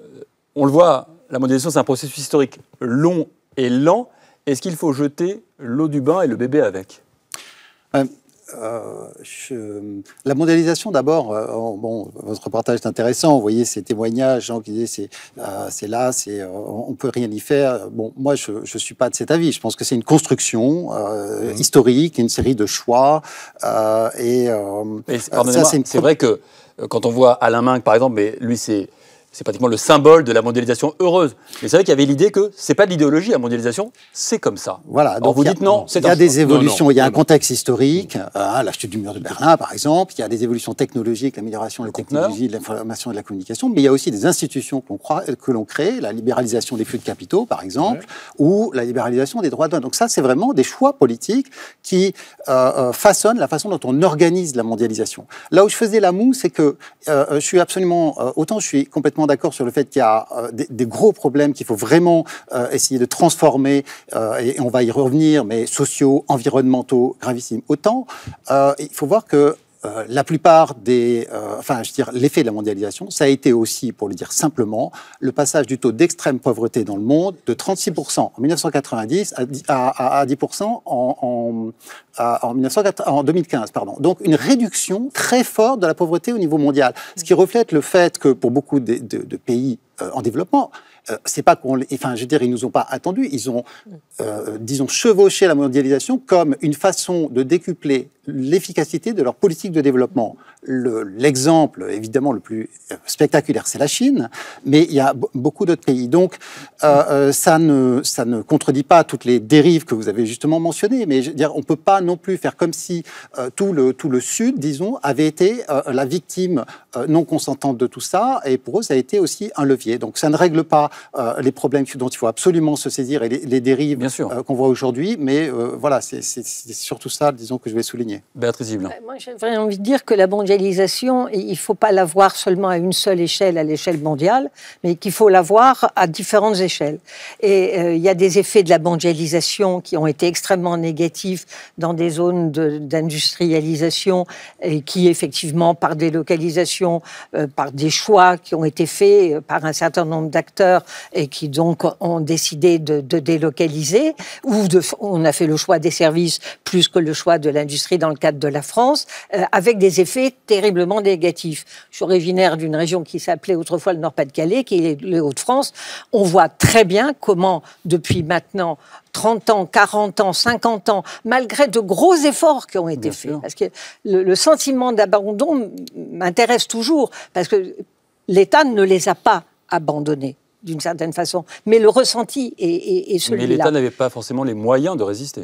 on le voit, la mondialisation, c'est un processus historique long et lent. Est-ce qu'il faut jeter l'eau du bain et le bébé avec ? euh, euh, je... La mondialisation, d'abord, euh, bon, votre reportage est intéressant. Vous voyez ces témoignages, gens qui disaient c'est euh, c'est là, c'est euh, on peut rien y faire. Bon, moi, je ne suis pas de cet avis. Je pense que c'est une construction euh, mmh. historique, une série de choix. Euh, et euh, pardonnez-moi, c'est une... vrai que quand on voit Alain Minc, par exemple, mais lui, c'est c'est pratiquement le symbole de la mondialisation heureuse. Mais c'est vrai qu'il y avait l'idée que c'est pas de l'idéologie, la mondialisation, c'est comme ça. Voilà. Donc vous dites non, c'est Il y a des évolutions, non, non, il y a un non. contexte historique, euh, la chute du mur de Berlin, par exemple. Il y a des évolutions technologiques, l'amélioration de la technologie, de l'information et de la communication. Mais il y a aussi des institutions que l'on croit, que l'on crée, la libéralisation des flux de capitaux, par exemple, ouais. ou la libéralisation des droits de douane. Donc ça, c'est vraiment des choix politiques qui euh, façonnent la façon dont on organise la mondialisation. Là où je faisais la moue, c'est que euh, je suis absolument, euh, autant je suis complètement d'accord sur le fait qu'il y a euh, des, des gros problèmes qu'il faut vraiment euh, essayer de transformer, euh, et on va y revenir, mais sociaux, environnementaux, gravissimes. Autant, euh, il faut voir que euh, la plupart des... Euh, enfin, je veux dire, l'effet de la mondialisation, ça a été aussi, pour le dire simplement, le passage du taux d'extrême pauvreté dans le monde de trente-six pour cent en mille neuf cent quatre-vingt-dix à, à, à dix pour cent en, en, à, en, mille neuf cent quatre-vingts, en deux mille quinze. Pardon. Donc, une réduction très forte de la pauvreté au niveau mondial. Ce qui reflète le fait que, pour beaucoup de, de, de pays euh, en développement, Euh, c'est pas qu'on, enfin, je veux dire, ils nous ont pas attendus. Ils ont, euh, disons, chevauché la mondialisation comme une façon de décupler l'efficacité de leur politique de développement. Le, l'exemple, évidemment, le plus spectaculaire, c'est la Chine, mais il y a b- beaucoup d'autres pays. Donc, euh, euh, ça ne, ça ne contredit pas toutes les dérives que vous avez justement mentionnées. Mais je veux dire, on peut pas non plus faire comme si euh, tout le tout le Sud, disons, avait été euh, la victime euh, non consentante de tout ça. Et pour eux, ça a été aussi un levier. Donc, ça ne règle pas Euh, les problèmes dont il faut absolument se saisir et les, les dérives euh, qu'on voit aujourd'hui, mais euh, voilà, c'est, c'est, c'est surtout ça, disons, que je vais souligner. Béatrice Ziblin. Moi, j'aurais envie de dire que la mondialisation, il ne faut pas la voir seulement à une seule échelle, à l'échelle mondiale, mais qu'il faut la voir à différentes échelles. Et euh, il y a des effets de la mondialisation qui ont été extrêmement négatifs dans des zones de, d'industrialisation et qui, effectivement, par délocalisation, euh, par des choix qui ont été faits euh, par un certain nombre d'acteurs et qui donc ont décidé de, de délocaliser, ou de, on a fait le choix des services plus que le choix de l'industrie dans le cadre de la France, euh, avec des effets terriblement négatifs. Je suis originaire d'une région qui s'appelait autrefois le Nord-Pas-de-Calais, qui est les Hauts-de-France. On voit très bien comment, depuis maintenant trente ans, quarante ans, cinquante ans, malgré de gros efforts qui ont été bien faits, sûr. Parce que le, le sentiment d'abandon m'intéresse toujours, parce que l'État ne les a pas abandonnés, d'une certaine façon. Mais le ressenti est, est, est celui-là. Mais l'État n'avait pas forcément les moyens de résister.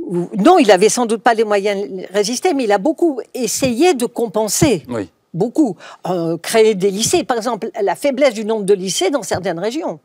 Non, il avait sans doute pas les moyens de résister, mais il a beaucoup essayé de compenser. Oui. Beaucoup. Euh, créer des lycées, par exemple, la faiblesse du nombre de lycées dans certaines régions,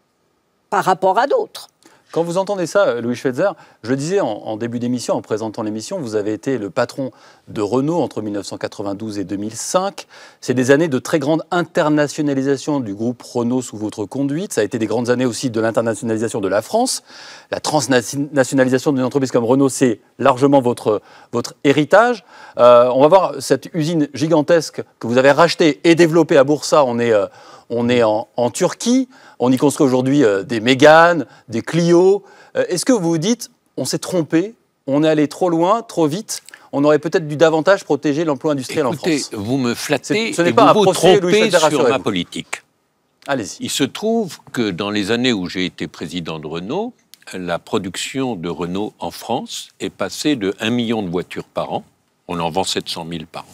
par rapport à d'autres. Quand vous entendez ça, Louis Schweitzer, je le disais en, en début d'émission, en présentant l'émission, vous avez été le patron de Renault entre mille neuf cent quatre-vingt-douze et deux mille cinq. C'est des années de très grande internationalisation du groupe Renault sous votre conduite. Ça a été des grandes années aussi de l'internationalisation de la France. La transnationalisation d'une entreprise comme Renault, c'est largement votre, votre héritage. Euh, on va voir cette usine gigantesque que vous avez rachetée et développée à Bursa. On est... Euh, On est en, en Turquie, on y construit aujourd'hui euh, des Mégane, des Clio. Euh, Est-ce que vous vous dites, on s'est trompé, on est allé trop loin, trop vite, on aurait peut-être dû davantage protéger l'emploi industriel Écoutez, en France? Vous me flattez ce n'est et pas vous un vous procès, trompez sur ma politique. Allez-y. Il se trouve que dans les années où j'ai été président de Renault, la production de Renault en France est passée de un million de voitures par an, on en vend sept cent mille par an,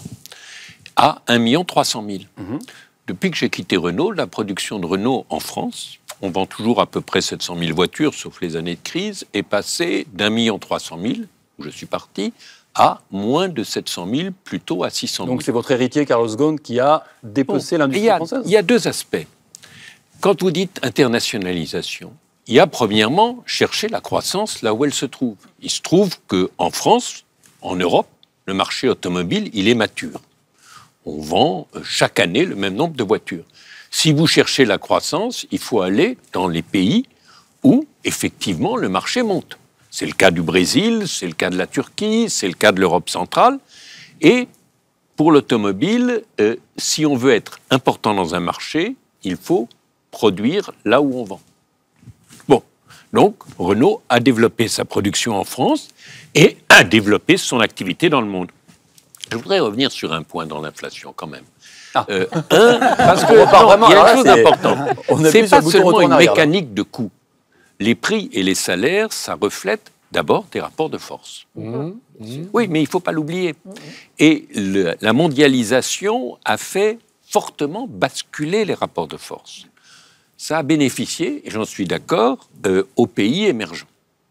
à un million trois cent mille. Mmh. Depuis que j'ai quitté Renault, la production de Renault en France, on vend toujours à peu près sept cent mille voitures, sauf les années de crise, est passée d'un million trois cent mille, où je suis parti, à moins de sept cent mille, plutôt à six cent mille. Donc c'est votre héritier, Carlos Ghosn, qui a dépecé bon, l'industrie française. Il y a deux aspects. Quand vous dites internationalisation, il y a premièrement chercher la croissance là où elle se trouve. Il se trouve qu'en France, en Europe, le marché automobile, il est mature. On vend chaque année le même nombre de voitures. Si vous cherchez la croissance, il faut aller dans les pays où, effectivement, le marché monte. C'est le cas du Brésil, c'est le cas de la Turquie, c'est le cas de l'Europe centrale. Et pour l'automobile, euh, si on veut être important dans un marché, il faut produire là où on vend. Bon, donc Renault a développé sa production en France et a développé son activité dans le monde. Je voudrais revenir sur un point dans l'inflation quand même. Ah. Euh, un, parce que non, il y a une chose importante. C'est pas seulement une mécanique de coût. Les prix et les salaires, ça reflète d'abord des rapports de force. Mmh. Mmh. Oui, mais il ne faut pas l'oublier. Mmh. Et le, la mondialisation a fait fortement basculer les rapports de force. Ça a bénéficié, et j'en suis d'accord, euh, aux pays émergents.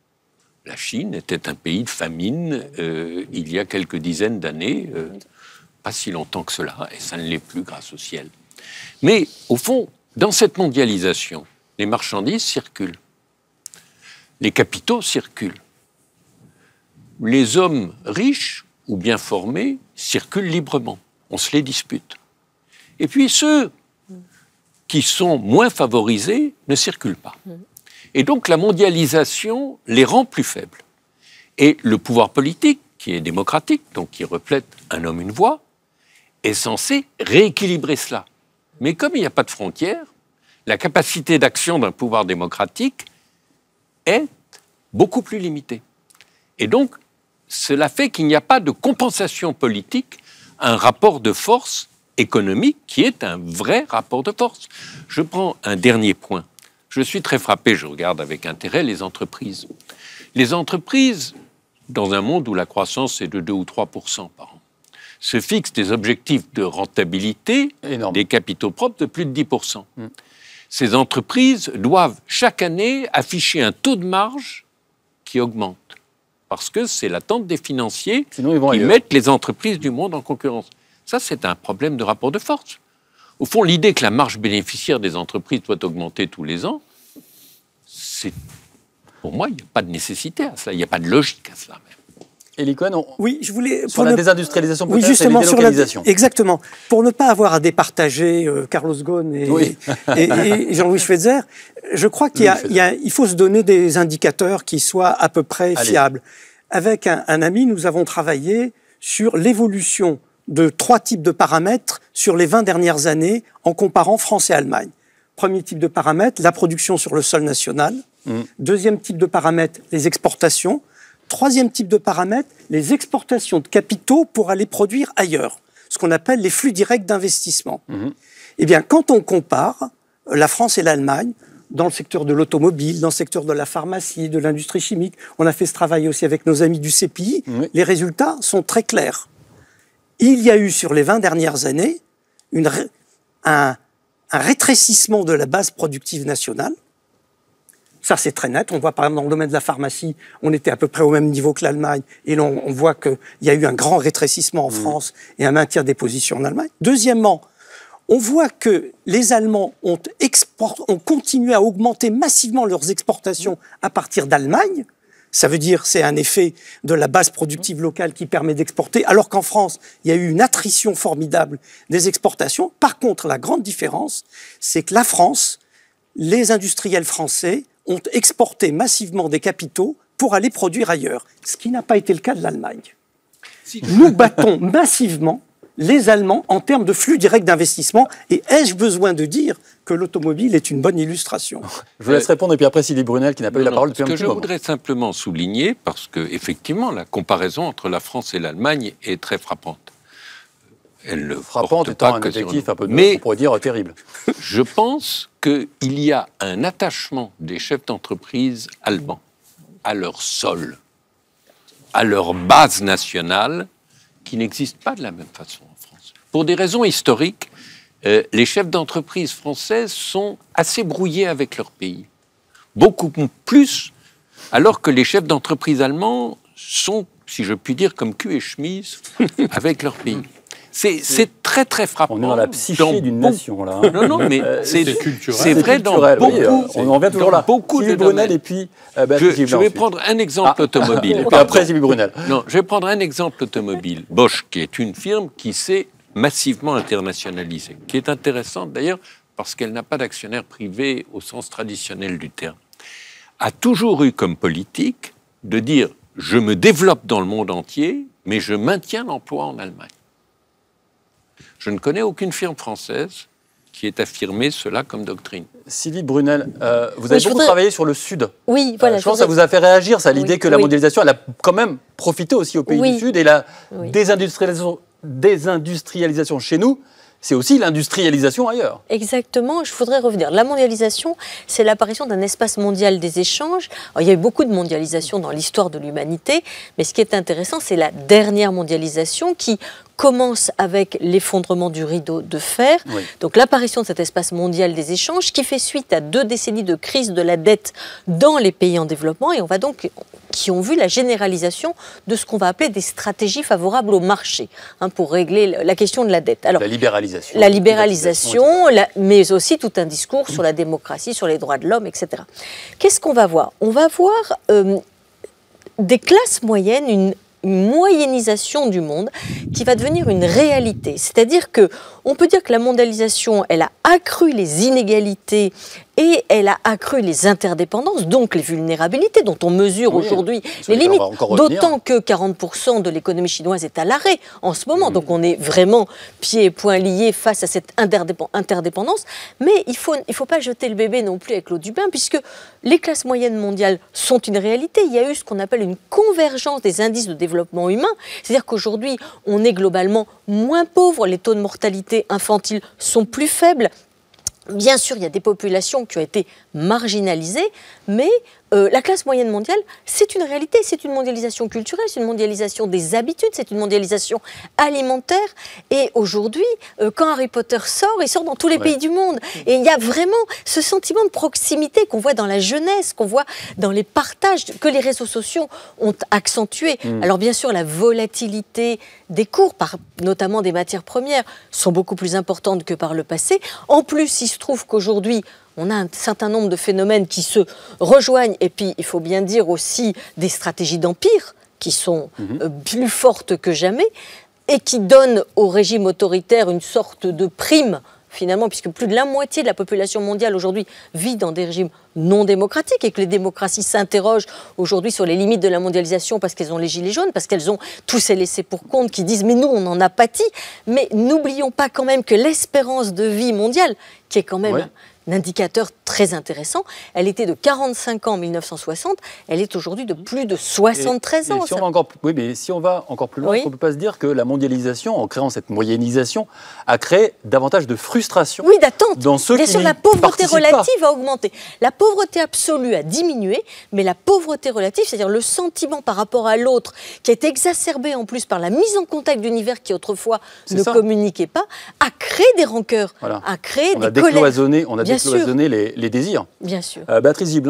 La Chine était un pays de famine euh, il y a quelques dizaines d'années, euh, pas si longtemps que cela, et ça ne l'est plus grâce au ciel. Mais au fond, dans cette mondialisation, les marchandises circulent, les capitaux circulent, les hommes riches ou bien formés circulent librement, on se les dispute. Et puis ceux qui sont moins favorisés ne circulent pas. Et donc la mondialisation les rend plus faibles. Et le pouvoir politique, qui est démocratique, donc qui reflète un homme, une voix, est censé rééquilibrer cela. Mais comme il n'y a pas de frontières, la capacité d'action d'un pouvoir démocratique est beaucoup plus limitée. Et donc, cela fait qu'il n'y a pas de compensation politique à un rapport de force économique qui est un vrai rapport de force. Je prends un dernier point. Je suis très frappé, je regarde avec intérêt les entreprises. Les entreprises, dans un monde où la croissance est de deux ou trois pour cent par an, se fixent des objectifs de rentabilité Énorme. Des capitaux propres de plus de dix pour cent. Mmh. Ces entreprises doivent chaque année afficher un taux de marge qui augmente. Parce que c'est l'attente des financiers qui ailleurs. Mettent les entreprises du monde en concurrence. Ça, c'est un problème de rapport de force. Au fond, l'idée que la marge bénéficiaire des entreprises doit augmenter tous les ans, c'est, pour moi, il n'y a pas de nécessité à cela, il n'y a pas de logique à cela même. Élie Cohen, on... oui, je voulais sur la ne... désindustrialisation peut-être, oui, justement, et la délocalisation. Sur la... Exactement. Pour ne pas avoir à départager euh, Carlos Ghosn et, oui. et, et Jean-Louis Schweitzer, je crois qu'il y a, il y a, il faut se donner des indicateurs qui soient à peu près Allez. fiables. Avec un, un ami, nous avons travaillé sur l'évolution de trois types de paramètres sur les vingt dernières années en comparant France et Allemagne. Premier type de paramètre, la production sur le sol national. Mmh. Deuxième type de paramètre, les exportations. Troisième type de paramètre, les exportations de capitaux pour aller produire ailleurs, ce qu'on appelle les flux directs d'investissement. Mmh. Eh bien, quand on compare la France et l'Allemagne, dans le secteur de l'automobile, dans le secteur de la pharmacie, de l'industrie chimique, on a fait ce travail aussi avec nos amis du C P I, mmh. les résultats sont très clairs. Il y a eu sur les vingt dernières années une, un, un rétrécissement de la base productive nationale Ça, c'est très net. On voit par exemple dans le domaine de la pharmacie, on était à peu près au même niveau que l'Allemagne. Et là, on, on voit qu'il y a eu un grand rétrécissement en mmh. France et un maintien des positions en Allemagne. Deuxièmement, on voit que les Allemands ont, export, ont continué à augmenter massivement leurs exportations à partir d'Allemagne. Ça veut dire c'est un effet de la base productive locale qui permet d'exporter, alors qu'en France, il y a eu une attrition formidable des exportations. Par contre, la grande différence, c'est que la France, les industriels français ont exporté massivement des capitaux pour aller produire ailleurs, ce qui n'a pas été le cas de l'Allemagne. Nous battons massivement les Allemands en termes de flux direct d'investissement. Et ai-je besoin de dire que l'automobile est une bonne illustration? Je vous laisse répondre, et puis après Sylvie Brunel, qui n'a pas non, eu la parole depuis un petit moment. Ce que je voudrais simplement souligner, parce que effectivement, la comparaison entre la France et l'Allemagne est très frappante. Elle ne frappante étant un objectif un peu de mais on pourrait dire terrible. Je pense qu'il y a un attachement des chefs d'entreprise allemands à leur sol, à leur base nationale, qui n'existe pas de la même façon en France. Pour des raisons historiques, euh, les chefs d'entreprise françaises sont assez brouillés avec leur pays. Beaucoup plus, alors que les chefs d'entreprise allemands sont, si je puis dire, comme cul et chemise avec leur pays. C'est très, très frappant. On est dans la psyché d'une nation, là. Hein. Non, non, mais euh, c'est vrai dans culturel, beaucoup, oui, on en vient toujours là. Beaucoup Sylvie de Brunel et puis... Euh, je, je vais ensuite. prendre un exemple ah. automobile. Et puis après, Sylvie Brunel. Non, je vais prendre un exemple automobile. Bosch, qui est une firme qui s'est massivement internationalisée, qui est intéressante d'ailleurs parce qu'elle n'a pas d'actionnaire privé au sens traditionnel du terme, a toujours eu comme politique de dire « je me développe dans le monde entier, mais je maintiens l'emploi en Allemagne ». Je ne connais aucune firme française qui ait affirmé cela comme doctrine. Sylvie Brunel, euh, vous avez oui, beaucoup voudrais... travaillé sur le Sud. Oui, voilà. Euh, je pense voudrais... que ça vous a fait réagir, ça, l'idée oui, que la oui. mondialisation, elle a quand même profité aussi aux pays oui. du Sud, et la oui. désindustrialisation, désindustrialisation chez nous, c'est aussi l'industrialisation ailleurs. Exactement, je voudrais revenir. La mondialisation, c'est l'apparition d'un espace mondial des échanges. Alors, il y a eu beaucoup de mondialisation dans l'histoire de l'humanité, mais ce qui est intéressant, c'est la dernière mondialisation qui commence avec l'effondrement du rideau de fer, oui. donc l'apparition de cet espace mondial des échanges qui fait suite à deux décennies de crise de la dette dans les pays en développement, et on va donc qui ont vu la généralisation de ce qu'on va appeler des stratégies favorables au marché, hein, pour régler la question de la dette. Alors, la libéralisation. La libéralisation, la, mais aussi tout un discours sur la démocratie, sur les droits de l'homme, et cetera. Qu'est-ce qu'on va voir? On va voir euh, des classes moyennes, une une moyennisation du monde qui va devenir une réalité. C'est-à-dire que on peut dire que la mondialisation, elle a accru les inégalités et elle a accru les interdépendances, donc les vulnérabilités dont on mesure oui, aujourd'hui les limites. D'autant que quarante pour cent de l'économie chinoise est à l'arrêt en ce moment. Mmh. Donc on est vraiment pieds et poings liés face à cette interdépendance. Mais il ne faut, il faut pas jeter le bébé non plus avec l'eau du bain, puisque les classes moyennes mondiales sont une réalité. Il y a eu ce qu'on appelle une convergence des indices de développement humain. C'est-à-dire qu'aujourd'hui, on est globalement moins pauvre, les taux de mortalité infantile sont plus faibles. Bien sûr, il y a des populations qui ont été marginalisées, mais euh, la classe moyenne mondiale, c'est une réalité, c'est une mondialisation culturelle, c'est une mondialisation des habitudes, c'est une mondialisation alimentaire. Et aujourd'hui, euh, quand Harry Potter sort, il sort dans tous les ouais. pays du monde. Et il y a vraiment ce sentiment de proximité qu'on voit dans la jeunesse, qu'on voit dans les partages, que les réseaux sociaux ont accentué. Mmh. Alors bien sûr, la volatilité des cours, par, notamment des matières premières, sont beaucoup plus importantes que par le passé. En plus, il se trouve qu'aujourd'hui, on a un certain nombre de phénomènes qui se rejoignent, et puis il faut bien dire aussi des stratégies d'empire qui sont mmh. euh, plus fortes que jamais et qui donnent au régime autoritaire une sorte de prime, finalement, puisque plus de la moitié de la population mondiale aujourd'hui vit dans des régimes non démocratiques et que les démocraties s'interrogent aujourd'hui sur les limites de la mondialisation parce qu'elles ont les gilets jaunes, parce qu'elles ont tous ces laissés pour compte qui disent « mais nous, on en a pâti ». Mais n'oublions pas quand même que l'espérance de vie mondiale, qui est quand même... Ouais. un indicateur très intéressant. Elle était de quarante-cinq ans en mille neuf cent soixante, elle est aujourd'hui de plus de soixante-treize ans. Et si on va encore, oui, mais si on va encore plus loin, oui. on ne peut pas se dire que la mondialisation, en créant cette moyennisation, a créé davantage de frustration. Oui, d'attente. Dans ceux Bien qui sûr, la pauvreté relative pas. a augmenté. La pauvreté absolue a diminué, mais la pauvreté relative, c'est-à-dire le sentiment par rapport à l'autre, qui a été exacerbé en plus par la mise en contact d'univers qui autrefois ne ça. communiquait pas, a créé des rancœurs, voilà. a créé on des a colères. Décloisonné, on a décloisonné les, les désirs. Bien sûr. Euh, Béatrice Gibelin,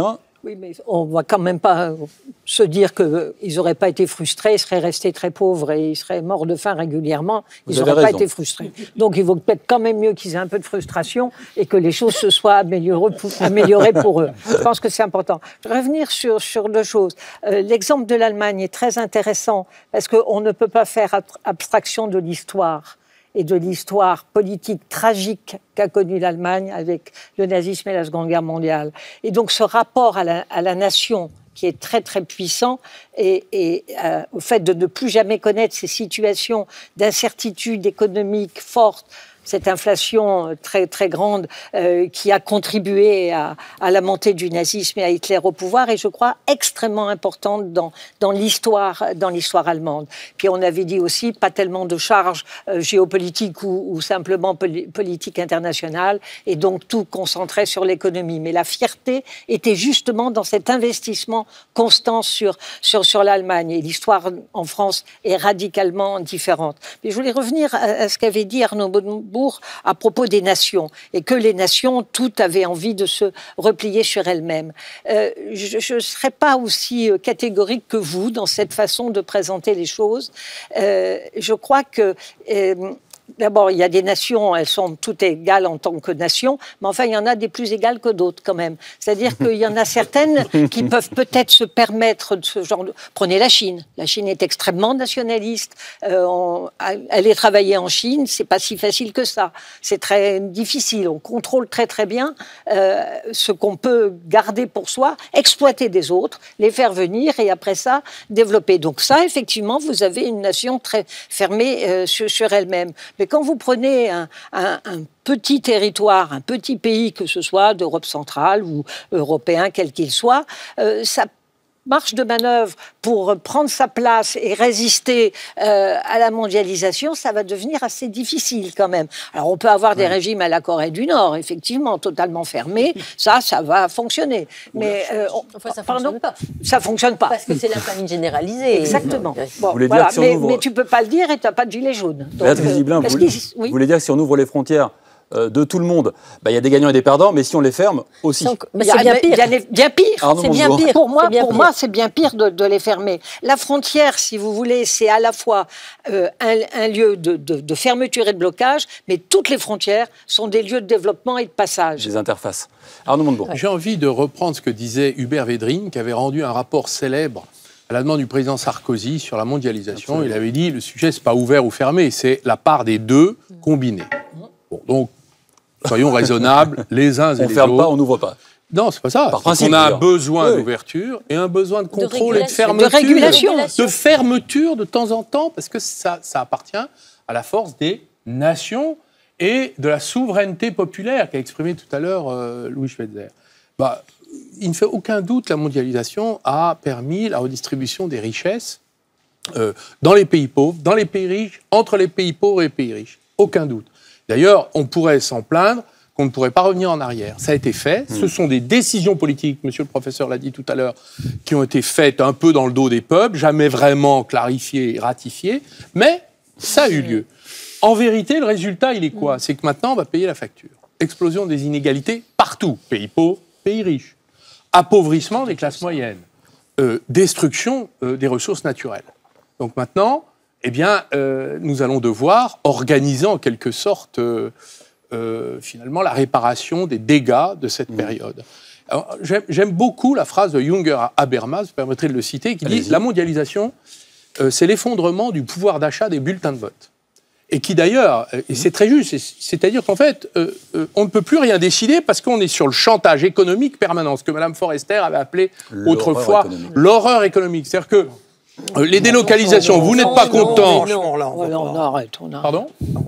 Oui, mais on ne va quand même pas se dire qu'ils n'auraient pas été frustrés, ils seraient restés très pauvres et ils seraient morts de faim régulièrement. Ils n'auraient pas été frustrés. Donc il vaut peut-être quand même mieux qu'ils aient un peu de frustration et que les choses se soient améliorées pour, améliorées pour eux. Je pense que c'est important. Je vais revenir sur, sur deux choses. Euh, l'exemple de l'Allemagne est très intéressant parce qu'on ne peut pas faire abstraction de l'histoire et de l'histoire politique tragique qu'a connue l'Allemagne avec le nazisme et la Seconde Guerre mondiale. Et donc ce rapport à la, à la nation qui est très très puissant et, et euh, au fait de ne plus jamais connaître ces situations d'incertitude économique forte, cette inflation très, très grande euh, qui a contribué à, à la montée du nazisme et à Hitler au pouvoir, et je crois extrêmement importante dans, dans l'histoire dans l'histoire allemande. Puis on avait dit aussi pas tellement de charges euh, géopolitiques ou, ou simplement poli politique internationale, et donc tout concentré sur l'économie. Mais la fierté était justement dans cet investissement constant sur, sur, sur l'Allemagne. Et l'histoire en France est radicalement différente. Mais je voulais revenir à, à ce qu'avait dit Arnaud Montebourg à propos des nations, et que les nations, toutes avaient envie de se replier sur elles-mêmes. Euh, je ne serais pas aussi catégorique que vous dans cette façon de présenter les choses. Euh, je crois que... Euh, D'abord, il y a des nations, elles sont toutes égales en tant que nations, mais enfin, il y en a des plus égales que d'autres quand même. C'est-à-dire qu'il y en a certaines qui peuvent peut-être se permettre de ce genre de... Prenez la Chine. La Chine est extrêmement nationaliste. Euh, on... Aller travailler en Chine, c'est pas si facile que ça. C'est très difficile. On contrôle très très bien euh, ce qu'on peut garder pour soi, exploiter des autres, les faire venir et après ça, développer. Donc ça, effectivement, vous avez une nation très fermée euh, sur, sur elle-même. Mais quand vous prenez un, un, un petit territoire, un petit pays, que ce soit d'Europe centrale ou européen, quel qu'il soit, euh, ça marche de manœuvre pour prendre sa place et résister euh, à la mondialisation, ça va devenir assez difficile quand même. Alors on peut avoir des ouais. régimes à la Corée du Nord, effectivement, totalement fermés, ça, ça va fonctionner. Mais euh, on, enfin, ça ne fonctionne pas. Ça fonctionne pas. Parce que c'est la famine généralisée. Exactement. Bon, vous voilà. si mais, ouvre... mais tu ne peux pas le dire et tu n'as pas de gilet jaune. Béatrice euh, Diblain, vous, voulez... oui. vous voulez dire que si on ouvre les frontières de tout le monde, bah, y a des gagnants et des perdants, mais si on les ferme, aussi. Mais c'est bien pire. Bien, bien pire. C'est bien pire. Pour moi, bien pour pire. moi, c'est bien pire de, de les fermer. La frontière, si vous voulez, c'est à la fois euh, un, un lieu de, de, de fermeture et de blocage, mais toutes les frontières sont des lieux de développement et de passage. Des interfaces. Arnaud Montebourg. J'ai envie de reprendre ce que disait Hubert Védrine, qui avait rendu un rapport célèbre à la demande du président Sarkozy sur la mondialisation. Absolument. Il avait dit, le sujet, c'est pas ouvert ou fermé, c'est la part des deux combinée. Bon, donc, soyons raisonnables, les uns et on les ferme autres. pas, on n'ouvre pas. Non, c'est pas ça. Par principe, on a un un besoin oui. d'ouverture et un besoin de contrôle de et de fermeture. De régulation. De fermeture de temps en temps, parce que ça, ça appartient à la force des nations et de la souveraineté populaire qu'a exprimé tout à l'heure euh, Louis Schweitzer. Bah, il ne fait aucun doute que la mondialisation a permis la redistribution des richesses euh, dans les pays pauvres, dans les pays riches, entre les pays pauvres et les pays riches. Aucun doute. D'ailleurs, on pourrait s'en plaindre qu'on ne pourrait pas revenir en arrière. Ça a été fait. Mmh. Ce sont des décisions politiques, monsieur le professeur l'a dit tout à l'heure, qui ont été faites un peu dans le dos des peuples, jamais vraiment clarifiées et ratifiées, mais ça a eu lieu. En vérité, le résultat, il est quoi? C'est que maintenant, on va payer la facture. Explosion des inégalités partout. Pays pauvres, pays riches. Appauvrissement des classes moyennes. Euh, destruction euh, des ressources naturelles. Donc maintenant... eh bien, euh, nous allons devoir organiser en quelque sorte, euh, euh, finalement, la réparation des dégâts de cette mmh. période. Alors, j'aime, j'aime beaucoup la phrase de Junger à Habermas, vous permettrez de le citer, qui dit « La mondialisation, euh, c'est l'effondrement du pouvoir d'achat des bulletins de vote. » Et qui d'ailleurs, euh, et c'est très juste, c'est-à-dire qu'en fait, euh, euh, on ne peut plus rien décider parce qu'on est sur le chantage économique permanent, ce que Mme Forester avait appelé l'horreur autrefois économique. l'horreur économique. C'est-à-dire que Euh, les délocalisations, vous n'êtes pas content. Non, non, on arrête. On arrête. Pardon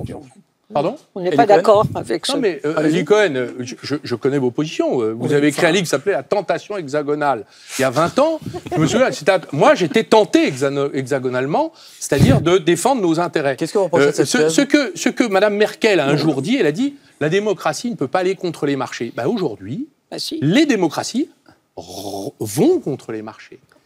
Pardon On n'est pas d'accord avec ça. Non, mais euh, Elie Cohen, je, je, je connais vos positions. Vous avez écrit un livre qui s'appelait La tentation hexagonale. Il y a vingt ans, je me souviens, c'était, moi j'étais tenté hexagonalement, c'est-à-dire de défendre nos intérêts. Qu'est-ce que vous reprochez à cette ce, ce que Ce que Mme Merkel a un jour dit, elle a dit la démocratie ne peut pas aller contre les marchés. Ben, aujourd'hui, bah, si. les démocraties vont contre les marchés.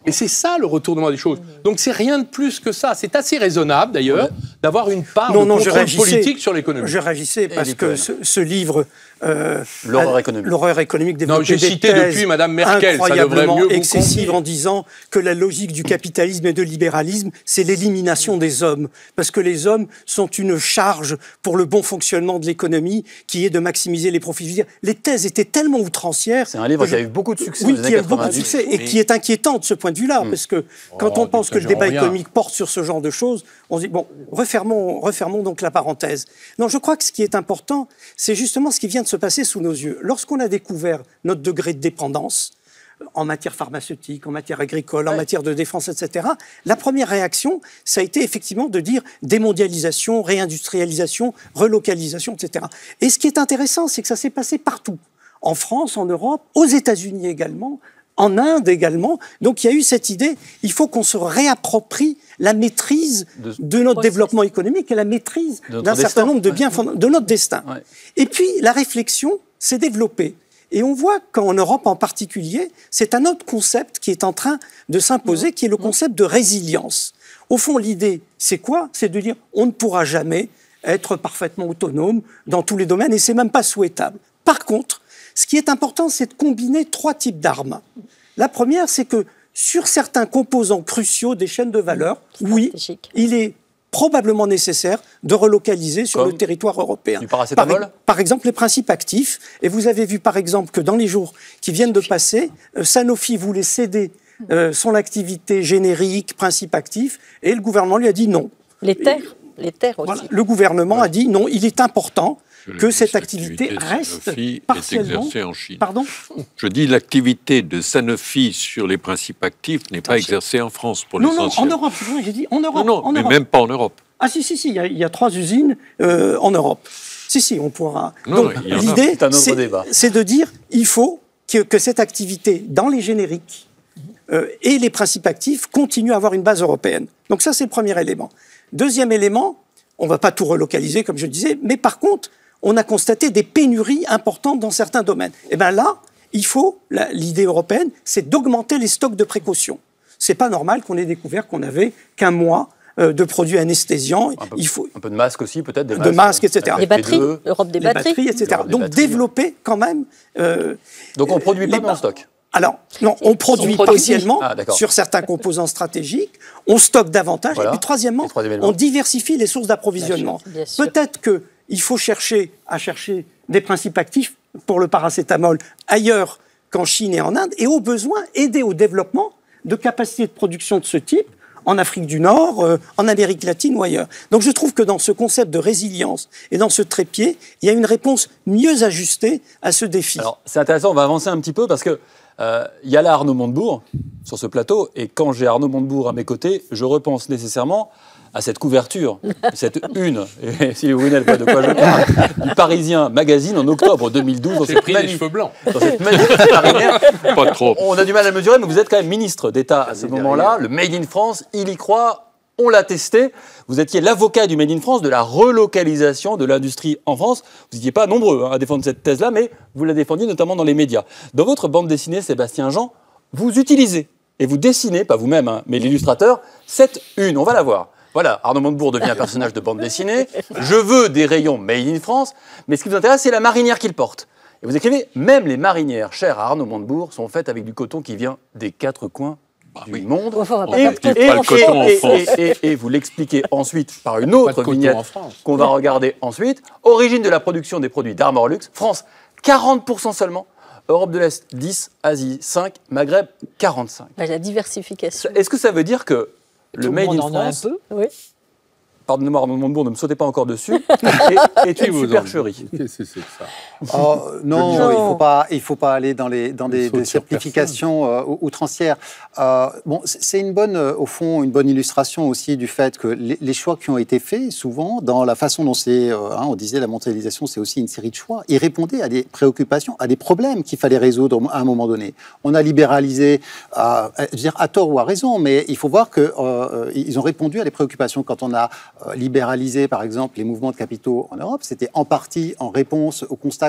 Et c'est ça le retournement des choses. Donc c'est rien de plus que ça. C'est assez raisonnable d'ailleurs ouais. d'avoir une part non, de non, contrôle politique sur l'économie. Je réagissais parce que ce, ce livre... Euh, L'horreur économique. L'horreur économique développait j'ai cité des thèses depuis Madame Merkel, incroyablement ça mieux excessives en disant que la logique du capitalisme et de libéralisme, c'est l'élimination des hommes. Parce que les hommes sont une charge pour le bon fonctionnement de l'économie qui est de maximiser les profits. Je veux dire, les thèses étaient tellement outrancières. C'est un livre je... qui a eu beaucoup de succès. Oui, dans qui les a eu beaucoup de succès et, et qui est inquiétant de ce point de vue-là. Mmh. Parce que quand oh, on pense que le débat rien. économique porte sur ce genre de choses, on se dit, bon, refermons, refermons donc la parenthèse. Non, je crois que ce qui est important, c'est justement ce qui vient de se passer sous nos yeux. Lorsqu'on a découvert notre degré de dépendance, en matière pharmaceutique, en matière agricole, en ouais. matière de défense, et cetera, la première réaction, ça a été effectivement de dire démondialisation, réindustrialisation, relocalisation, et cetera. Et ce qui est intéressant, c'est que ça s'est passé partout. En France, en Europe, aux États-Unis également, en Inde également. Donc il y a eu cette idée, il faut qu'on se réapproprie la maîtrise de, de notre développement économique et la maîtrise d'un certain nombre de biens ouais. fondamentaux, de notre destin. Ouais. Et puis la réflexion s'est développée. Et on voit qu'en Europe en particulier, c'est un autre concept qui est en train de s'imposer, qui est le concept de résilience. Au fond, l'idée, c'est quoi? C'est de dire on ne pourra jamais être parfaitement autonome dans tous les domaines, et c'est même pas souhaitable. Par contre, ce qui est important, c'est de combiner trois types d'armes. La première, c'est que sur certains composants cruciaux des chaînes de valeur, oui, il est probablement nécessaire de relocaliser sur Comme le territoire européen. Du paracétamol ? Par, par exemple, les principes actifs. Et vous avez vu, par exemple, que dans les jours qui viennent de passer, euh, Sanofi voulait céder euh, son activité générique, principe actif, et le gouvernement lui a dit non. Les terres, et, les terres aussi. Voilà, le gouvernement ouais. a dit non, il est important que cette activité reste Sanofi partiellement... est exercée en Chine. Pardon ? Je dis l'activité de Sanofi sur les principes actifs n'est pas exercée en France pour l'essentiel. Non, non, en Europe, j'ai dit en Europe. Non, non, en mais Europe. même pas en Europe. Ah si, si, si, il y a, il y a trois usines euh, en Europe. Si, si, on pourra... Non, Donc l'idée, c'est, c'est de dire il faut que, que cette activité dans les génériques euh, et les principes actifs continue à avoir une base européenne. Donc ça, c'est le premier élément. Deuxième élément, on ne va pas tout relocaliser, comme je disais, mais par contre, on a constaté des pénuries importantes dans certains domaines. Et bien là, il faut, la, l'idée européenne, c'est d'augmenter les stocks de précaution. C'est pas normal qu'on ait découvert qu'on n'avait qu'un mois euh, de produits anesthésiants. Un peu, il faut, un peu de masques aussi, peut-être, des de masques, masques, et cetera. Les batteries, l'Europe des les batteries. batteries, et cetera. Donc batteries, développer quand même... Euh, Donc on ne produit pas, mais on stocke. Alors, non, on produit, on produit partiellement ah, sur certains composants stratégiques, on stocke davantage, voilà. Et puis troisièmement, on diversifie les sources d'approvisionnement. Bien sûr, bien sûr. Peut-être qu'il faut chercher à chercher des principes actifs pour le paracétamol ailleurs qu'en Chine et en Inde, et au besoin, aider au développement de capacités de production de ce type en Afrique du Nord, euh, en Amérique latine ou ailleurs. Donc je trouve que dans ce concept de résilience et dans ce trépied, il y a une réponse mieux ajustée à ce défi. Alors c'est intéressant, on va avancer un petit peu parce que Euh, il y a là Arnaud Montebourg sur ce plateau, et quand j'ai Arnaud Montebourg à mes côtés, je repense nécessairement à cette couverture, cette une, et si vous voyez pas de quoi je parle, du Parisien Magazine en octobre deux mille douze. J'ai pris les cheveux blancs. Dans cette magnifique marinière. Pas trop. On a du mal à le mesurer, mais vous êtes quand même ministre d'État à ce moment-là. Le Made in France, il y croit. On l'a testé. Vous étiez l'avocat du Made in France, de la relocalisation de l'industrie en France. Vous n'étiez pas nombreux hein, à défendre cette thèse-là, mais vous la défendiez notamment dans les médias. Dans votre bande dessinée, Sébastien Jean, vous utilisez et vous dessinez, pas vous-même, hein, mais l'illustrateur, cette une. On va la voir. Voilà, Arnaud Montebourg devient un personnage de bande dessinée. Je veux des rayons Made in France, mais ce qui vous intéresse, c'est la marinière qu'il porte. Et vous écrivez, même les marinières chères à Arnaud Montebourg sont faites avec du coton qui vient des quatre coins Ah, du oui. monde. On et, et, et, pas le coton en et, France. Et, et, et vous l'expliquez ensuite par une autre vignette qu'on va regarder ensuite. Origine de la production des produits d'Armor Luxe. France, quarante pour cent seulement. Europe de l'Est, dix. Asie, cinq. Maghreb, quarante-cinq. La diversification. Est-ce que ça veut dire que le Tout Made le in monde en France... a un peu, oui. Pardonnez-moi, Arnaud Montebourg, ne me sautez pas encore dessus, est, est une supercherie. Qu'est-ce que c'est que ça oh, Non, non. il ne faut pas, il faut pas aller dans, les, dans des, des simplifications euh, outrancières. Euh, bon, c'est une bonne, euh, au fond, une bonne illustration aussi du fait que les, les choix qui ont été faits, souvent, dans la façon dont c'est, euh, hein, on disait la mondialisation, c'est aussi une série de choix, ils répondaient à des préoccupations, à des problèmes qu'il fallait résoudre à un moment donné. On a libéralisé, euh, je veux dire, à tort ou à raison, mais il faut voir qu'ils euh, ont répondu à des préoccupations. Quand on a libéraliser, par exemple, les mouvements de capitaux en Europe, c'était en partie en réponse au constat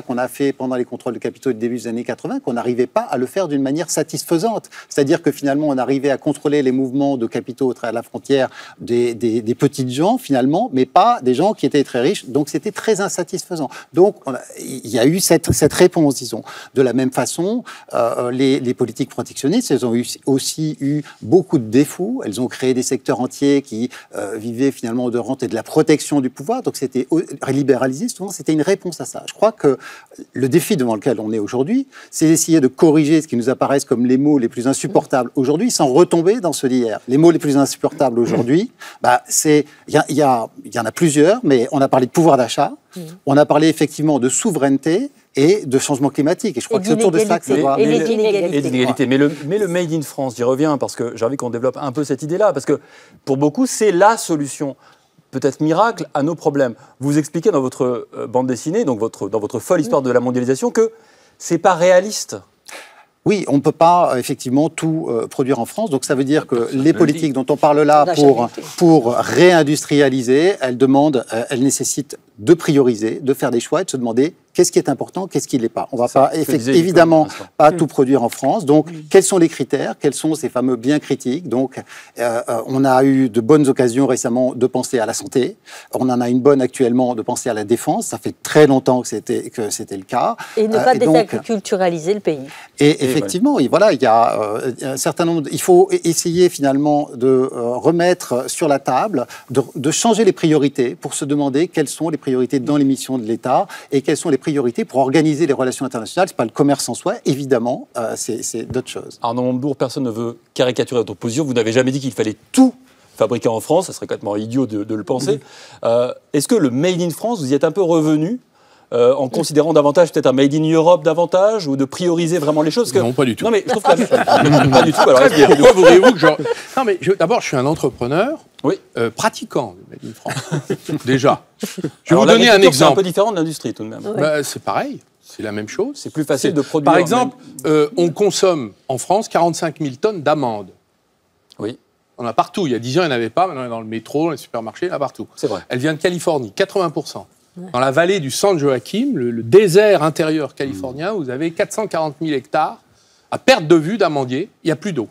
constat qu'on a fait pendant les contrôles de capitaux du début des années quatre-vingts, qu'on n'arrivait pas à le faire d'une manière satisfaisante. C'est-à-dire que finalement, on arrivait à contrôler les mouvements de capitaux au travers de la frontière des, des, des petites gens, finalement, mais pas des gens qui étaient très riches. Donc, c'était très insatisfaisant. Donc, on a, il y a eu cette, cette réponse, disons. De la même façon, euh, les, les politiques protectionnistes, elles ont eu, aussi eu beaucoup de défauts. Elles ont créé des secteurs entiers qui euh, vivaient finalement de rente et de la protection du pouvoir. Donc, c'était libéralisé. Souvent, c'était une réponse à ça. Je crois que le défi devant lequel on est aujourd'hui, c'est d'essayer de corriger ce qui nous apparaissent comme les mots les plus insupportables aujourd'hui, sans retomber dans ceux d'hier. Les mots les plus insupportables aujourd'hui, bah, c'est, il y, y, y en a plusieurs, mais on a parlé de pouvoir d'achat, mmh. on a parlé effectivement de souveraineté et de changement climatique. Et je crois et que c'est autour de ça que ça doit... Et les inégalités. Et d'inégalités. Mais le, mais le Made in France, j'y reviens, parce que j'ai envie qu'on développe un peu cette idée-là, parce que pour beaucoup, c'est la solution, peut-être miracle, à nos problèmes. Vous expliquez dans votre euh, bande dessinée, donc votre, dans votre folle histoire de la mondialisation, que c'est pas réaliste. Oui, on ne peut pas effectivement tout euh, produire en France. Donc ça veut dire que les politiques dont on parle là pour, pour réindustrialiser, elles demandent, euh, elles nécessitent de prioriser, de faire des choix et de se demander qu'est-ce qui est important, qu'est-ce qui ne l'est pas. On ne va pas évidemment pas tout produire en France. Donc quels sont les critères, quels sont ces fameux biens critiques. Donc euh, on a eu de bonnes occasions récemment de penser à la santé. On en a une bonne actuellement de penser à la défense. Ça fait très longtemps que c'était que c'était le cas. Et ne pas euh, désagriculturaliser le pays. Et effectivement, et voilà, il y a euh, un certain nombre. De, il faut essayer finalement de euh, remettre sur la table, de, de changer les priorités pour se demander quelles sont les priorités dans les missions de l'État et quelles sont les priorités pour organiser les relations internationales. Ce n'est pas le commerce en soi, évidemment, euh, c'est d'autres choses. Arnaud Montebourg, personne ne veut caricaturer votre position. Vous n'avez jamais dit qu'il fallait tout fabriquer en France. Ça serait complètement idiot de, de le penser. Mmh. Euh, Est-ce que le Made in France, vous y êtes un peu revenu Euh, en considérant davantage peut-être un Made in Europe davantage ou de prioriser vraiment les choses que... Non, pas du tout. Non, mais je trouve que la... pas du tout. Alors, pourquoi voudriez-vous que je... Non, mais je... d'abord, je suis un entrepreneur oui. euh, pratiquant de Made in France. Déjà. Je vais Alors, vous donner un exemple. C'est un peu différent de l'industrie tout de même. Ouais. Bah, c'est pareil. C'est la même chose. C'est plus facile de produire. Par exemple, même... euh, on consomme en France quarante-cinq mille tonnes d'amandes. Oui. On a partout. Il y a dix ans, il n'y en avait pas. Maintenant, il y en a dans le métro, dans les supermarchés, il y en a partout. C'est vrai. Elle vient de Californie, quatre-vingts pour cent. Dans la vallée du San Joaquin, le, le désert intérieur californien, vous avez quatre cent quarante mille hectares à perte de vue d'amandiers. Il n'y a plus d'eau.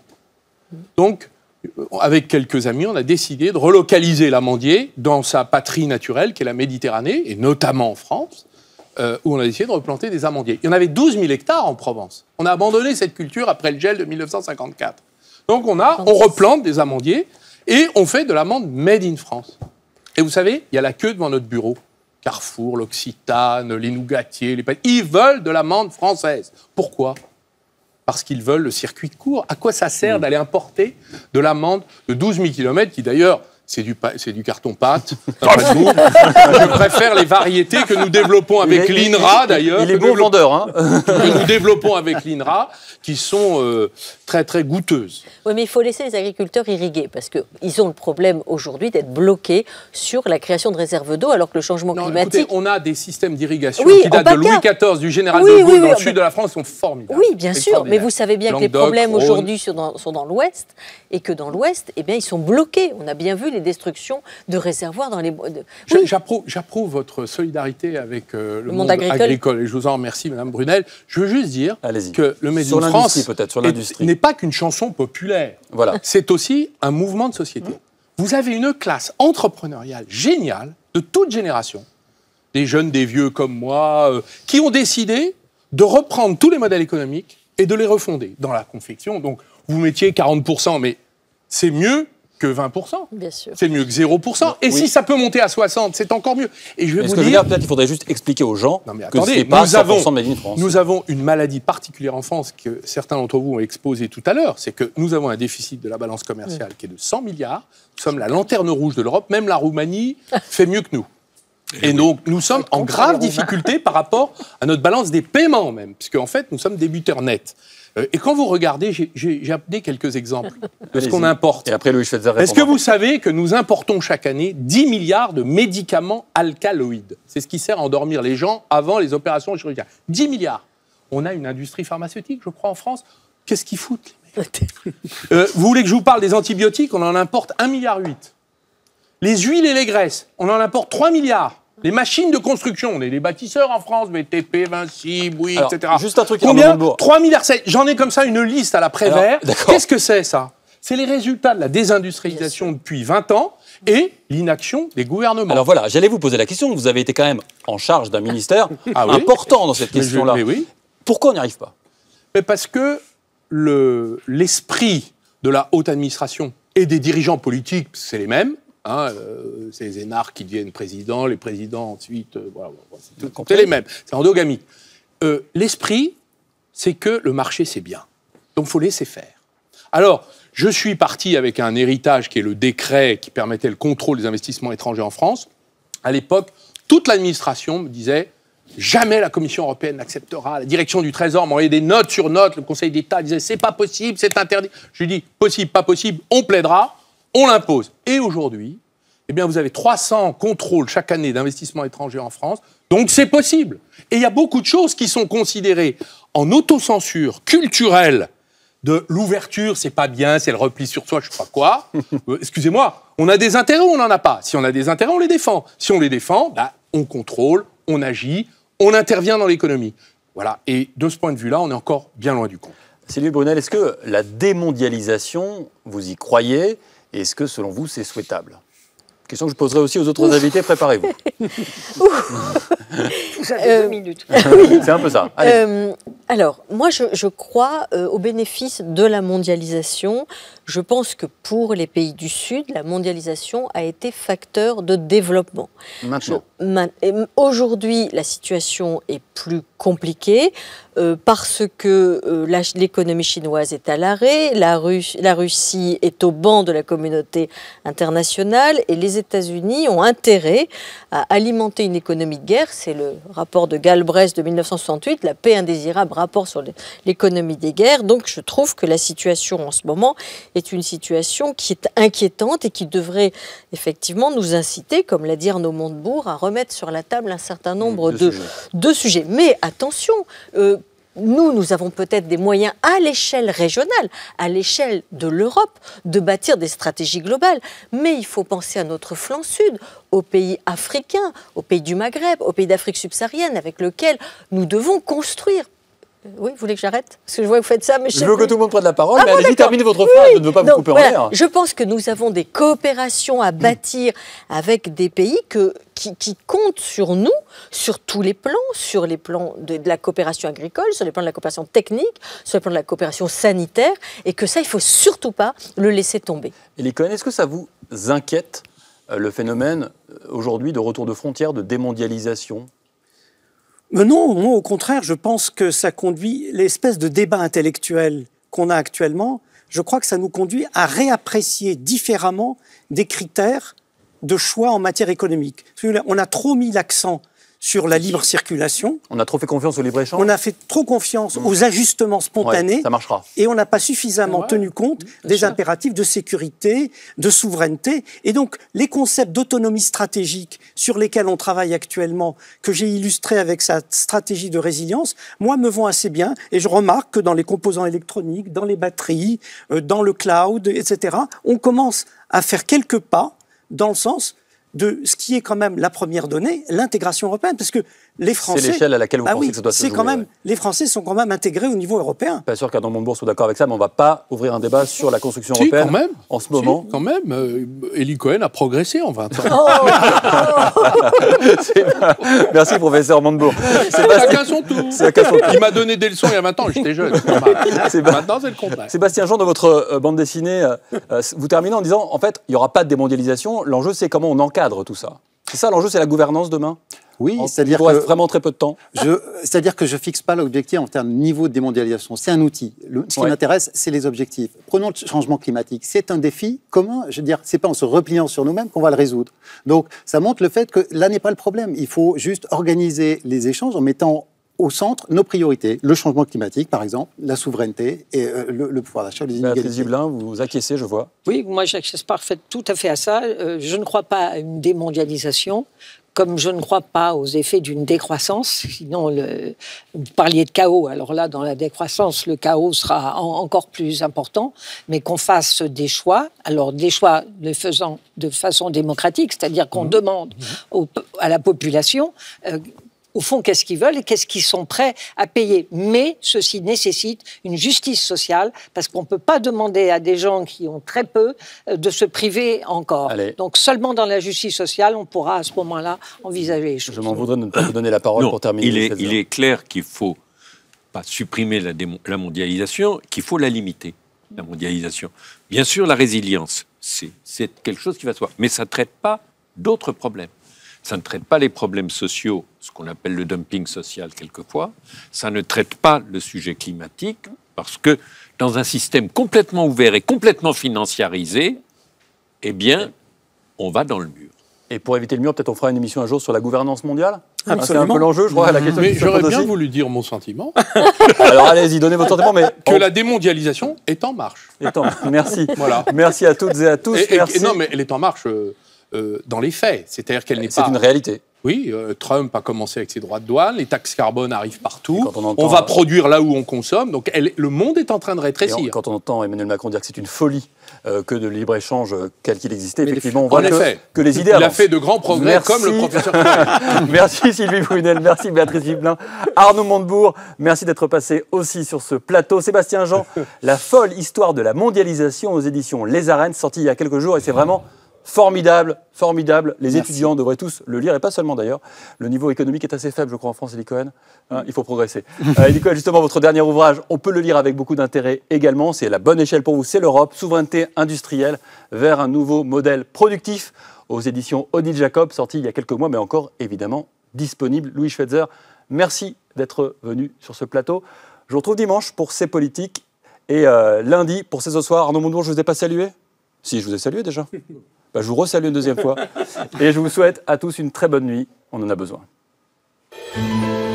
Donc, avec quelques amis, on a décidé de relocaliser l'amandier dans sa patrie naturelle, qui est la Méditerranée, et notamment en France, euh, où on a décidé de replanter des amandiers. Il y en avait douze mille hectares en Provence. On a abandonné cette culture après le gel de mille neuf cent cinquante-quatre. Donc, on, a, on replante des amandiers et on fait de l'amande made in France. Et vous savez, il y a la queue devant notre bureau. Carrefour, l'Occitane, les Nougatiers, les... ils veulent de l'amande française. Pourquoi ? Parce qu'ils veulent le circuit court. À quoi ça sert mmh. d'aller importer de l'amande de douze mille kilomètres, qui d'ailleurs, c'est du, c'est du carton-pâte. Je préfère les variétés que nous développons avec l'INRA, d'ailleurs. Il est bon vendeur. Hein. Que nous développons avec l'INRA, qui sont euh, très, très goûteuses. Oui, mais il faut laisser les agriculteurs irriguer, parce qu'ils ont le problème aujourd'hui d'être bloqués sur la création de réserves d'eau, alors que le changement non, climatique... Écoutez, on a des systèmes d'irrigation oui, qui datent de Louis quatorze, du général oui, de Gaulle, oui, dans oui, le mais... sud de la France, qui sont formidables. Oui, bien sûr, mais vous savez bien Languedoc, que les problèmes aujourd'hui sont dans, sont dans l'Ouest, et que dans l'Ouest, eh bien, ils sont bloqués. On a bien vu les destructions de réservoirs dans les... De... Oui. J'approuve, j'approuve votre solidarité avec euh, le, le monde, monde agricole. agricole, et je vous en remercie, Madame Brunel. Je veux juste dire Allez-y. que le Made in France n'est pas qu'une chanson populaire. Voilà. C'est aussi un mouvement de société. Mmh. Vous avez une classe entrepreneuriale géniale, de toute génération, des jeunes, des vieux comme moi, euh, qui ont décidé de reprendre tous les modèles économiques et de les refonder dans la confection. Donc, vous mettiez quarante pour cent, mais c'est mieux que vingt pour cent. Bien sûr. C'est mieux que zéro pour cent. Et oui. si ça peut monter à soixante, c'est encore mieux. Et je vais mais vous ce que dire... je veux dire, peut-être qu'il faudrait juste expliquer aux gens non, mais attendez, que ce n'est pas cent pour cent de Made in France. Nous avons une maladie particulière en France que certains d'entre vous ont exposé tout à l'heure, c'est que nous avons un déficit de la balance commerciale mmh. qui est de cent milliards. Nous sommes la lanterne rouge de l'Europe. Même la Roumanie fait mieux que nous. Et donc, nous sommes en grave difficulté par rapport à notre balance des paiements même, puisque en fait, nous sommes débuteurs nets. Et quand vous regardez, j'ai amené quelques exemples de ce qu'on importe. Et après, Louis Schweitzer répondra. Est-ce que vous savez que nous importons chaque année dix milliards de médicaments alcaloïdes ? C'est ce qui sert à endormir les gens avant les opérations chirurgicales. dix milliards. On a une industrie pharmaceutique, je crois, en France. Qu'est-ce qu'ils foutent, les mecs ? euh, Vous voulez que je vous parle des antibiotiques ? On en importe un virgule huit milliard. Les huiles et les graisses, on en importe trois milliards. Les machines de construction, on est des bâtisseurs en France, B T P, Vinci, Bouygues, Alors, et cetera. juste un truc. Combien? trois milliards sept. J'en ai comme ça une liste à la Prévert. Qu'est-ce que c'est, ça? C'est les résultats de la désindustrialisation depuis vingt ans et l'inaction des gouvernements. Alors voilà, j'allais vous poser la question. Vous avez été quand même en charge d'un ministère ah oui important dans cette question-là. Mais oui. Pourquoi on n'y arrive pas? Mais parce que le, l'esprit de la haute administration et des dirigeants politiques, c'est les mêmes. Hein, euh, c'est les énarques qui deviennent présidents, les présidents ensuite, euh, voilà, voilà, c'est, tout, c'est les mêmes, c'est endogamique. Euh, l'esprit, c'est que le marché, c'est bien. Donc, il faut laisser faire. Alors, je suis parti avec un héritage qui est le décret qui permettait le contrôle des investissements étrangers en France. À l'époque, toute l'administration me disait « Jamais la Commission européenne n'acceptera. La direction du Trésor m'envoyait des notes sur notes. Le Conseil d'État disait « C'est pas possible, c'est interdit. » Je lui dis « Possible, pas possible, on plaidera. » On l'impose. Et aujourd'hui, eh bien, vous avez trois cents contrôles chaque année d'investissement étranger en France, donc c'est possible. Et il y a beaucoup de choses qui sont considérées en autocensure culturelle de l'ouverture, c'est pas bien, c'est le repli sur soi, je sais pas quoi. euh, excusez-moi, on a des intérêts ou on n'en a pas? Si on a des intérêts, on les défend. Si on les défend, bah, on contrôle, on agit, on intervient dans l'économie. Voilà. Et de ce point de vue-là, on est encore bien loin du compte. Sylvie Brunel, est-ce que la démondialisation, vous y croyez? Et est-ce que, selon vous, c'est souhaitable? Question que je poserai aussi aux autres Ouf. invités, préparez-vous. Vous avez deux minutes. C'est un peu ça. Euh, alors, moi, je, je crois euh, au bénéfice de la mondialisation. Je pense que pour les pays du Sud, la mondialisation a été facteur de développement. Maintenant. Je, ma, aujourd'hui, la situation est plus compliquée euh, parce que euh, la, l'économie chinoise est à l'arrêt, la, Russe, la Russie est au banc de la communauté internationale et les États-Unis ont intérêt à alimenter une économie de guerre. C'est le rapport de Galbraith de mille neuf cent soixante-huit, la paix indésirable, rapport sur l'économie des guerres. Donc je trouve que la situation en ce moment est une situation qui est inquiétante et qui devrait effectivement nous inciter, comme l'a dit Arnaud Montebourg, à remettre sur la table un certain nombre de, de, sujets. de sujets. Mais attention, euh, nous, nous avons peut-être des moyens à l'échelle régionale, à l'échelle de l'Europe, de bâtir des stratégies globales. Mais il faut penser à notre flanc sud, aux pays africains, aux pays du Maghreb, aux pays d'Afrique subsaharienne, avec lesquels nous devons construire. Oui, vous voulez que j'arrête? Parce que je vois que vous faites ça, mais je, je veux que tout le monde prenne la parole, ah mais bon, allez-y, terminez votre phrase, oui, je ne veux pas donc, vous couper voilà, en l'air. Je pense que nous avons des coopérations à bâtir avec des pays que, qui, qui comptent sur nous, sur tous les plans, sur les plans de, de la coopération agricole, sur les plans de la coopération technique, sur les plans de la coopération sanitaire, et que ça, il ne faut surtout pas le laisser tomber. Elie Cohen, est-ce que ça vous inquiète, le phénomène aujourd'hui de retour de frontières, de démondialisation? Mais non, moi au contraire, je pense que ça conduit, l'espèce de débat intellectuel qu'on a actuellement, je crois que ça nous conduit à réapprécier différemment des critères de choix en matière économique. On a trop mis l'accent sur la libre circulation. On a trop fait confiance au libre-échange. On a fait trop confiance mmh. aux ajustements spontanés. Ouais, ça marchera. Et on n'a pas suffisamment ouais, tenu compte des sûr. impératifs de sécurité, de souveraineté. Et donc, les concepts d'autonomie stratégique sur lesquels on travaille actuellement, que j'ai illustré avec sa stratégie de résilience, moi, me vont assez bien. Et je remarque que dans les composants électroniques, dans les batteries, euh, dans le cloud, et cetera, on commence à faire quelques pas dans le sens de ce qui est quand même la première donnée, l'intégration européenne, parce que les Français... C'est l'échelle à laquelle vous bah pensez oui, que ça doit se c'est jouer. quand même, ouais. Les Français sont quand même intégrés au niveau européen. Pas sûr qu'Arnaud Montebourg soit d'accord avec ça, mais on ne va pas ouvrir un débat sur la construction si, européenne quand même. en ce si, moment. quand même. Euh, Elie Cohen a progressé en vingt ans. Oh pas... Merci, professeur Montebourg. Chacun son tour. Il m'a donné des leçons il y a vingt ans, j'étais jeune. C'est pas... Maintenant, c'est le contraire. Sébastien Jean, dans votre euh, bande dessinée, euh, vous terminez en disant, en fait, il n'y aura pas de démondialisation. L'enjeu, c'est comment on encadre tout ça. C'est ça l'enjeu, c'est la gouvernance demain? Oui, c'est-à-dire que... Il reste vraiment très peu de temps. Je... C'est-à-dire que je ne fixe pas l'objectif en termes de niveau de démondialisation. C'est un outil. Le... Ce qui ouais. m'intéresse, c'est les objectifs. Prenons le changement climatique. C'est un défi commun. Je veux dire, ce n'est pas en se repliant sur nous-mêmes qu'on va le résoudre. Donc, ça montre le fait que là n'est pas le problème. Il faut juste organiser les échanges en mettant au centre nos priorités, le changement climatique par exemple, la souveraineté et euh, le, le pouvoir d'achat, les inégalités. Béatrice Dublin, vous acquiescez, je vois. Oui, moi j'acquiesce parfaitement tout à fait à ça. Euh, je ne crois pas à une démondialisation. comme je ne crois pas aux effets d'une décroissance, sinon le, vous parliez de chaos, alors là, dans la décroissance, le chaos sera en, encore plus important, mais qu'on fasse des choix, alors des choix le faisant de façon démocratique, c'est-à-dire qu'on mmh. demande au, à la population... Euh, au fond, qu'est-ce qu'ils veulent et qu'est-ce qu'ils sont prêts à payer. Mais ceci nécessite une justice sociale, parce qu'on ne peut pas demander à des gens qui ont très peu de se priver encore. Allez. Donc seulement dans la justice sociale, on pourra à ce moment-là envisager les choses. Je m'en voudrais de ne pas vous donner la parole non, pour terminer. Il est, il est clair qu'il ne faut pas supprimer la, démo, la mondialisation, qu'il faut la limiter, la mondialisation. Bien sûr, la résilience, c'est, c'est quelque chose qui va se voir, mais ça ne traite pas d'autres problèmes. Ça ne traite pas les problèmes sociaux, ce qu'on appelle le dumping social quelquefois. Ça ne traite pas le sujet climatique, parce que dans un système complètement ouvert et complètement financiarisé, eh bien, on va dans le mur. Et pour éviter le mur, peut-être on fera une émission un jour sur la gouvernance mondiale. Absolument. C'est un peu l'enjeu, je crois, la question. Mais j'aurais bien voulu dire mon sentiment. Alors allez-y, donnez votre sentiment. Mais que on... la démondialisation est en marche. Est en... Merci. Voilà. Merci à toutes et à tous. Et, et, Merci. Et non, mais elle est en marche. Euh... Euh, dans les faits, c'est-à-dire qu'elle n'est pas... C'est une réalité. Oui, euh, Trump a commencé avec ses droits de douane, les taxes carbone arrivent partout, on, entend, on va produire là où on consomme, donc elle, le monde est en train de rétrécir. Et quand on entend Emmanuel Macron dire que c'est une folie euh, que de libre-échange quel qu'il existait, mais effectivement, on en voit effet, que, que les idées il avancent. a fait de grands progrès, merci. Comme le professeur Merci Sylvie Brunel, merci Béatrice Viblin, Arnaud Montebourg, merci d'être passé aussi sur ce plateau. Sébastien Jean, La folle histoire de la mondialisation aux éditions Les Arènes, sorti il y a quelques jours, et c'est vraiment... Formidable, formidable. Les Merci. Étudiants devraient tous le lire, et pas seulement d'ailleurs. Le niveau économique est assez faible, je crois, en France, Elie Cohen. Hein, il faut progresser. euh, Elie Cohen, justement, votre dernier ouvrage, on peut le lire avec beaucoup d'intérêt également. C'est la bonne échelle pour vous, c'est l'Europe, souveraineté industrielle vers un nouveau modèle productif, aux éditions Odile Jacob, sorti il y a quelques mois, mais encore évidemment disponible. Louis Schweitzer, merci d'être venu sur ce plateau. Je vous retrouve dimanche pour C'est Politique, et euh, lundi pour C'est ce soir. Arnaud Montebourg, je ne vous ai pas salué ? Si, je vous ai salué déjà. Bah, je vous resalue une deuxième fois. Et je vous souhaite à tous une très bonne nuit. On en a besoin.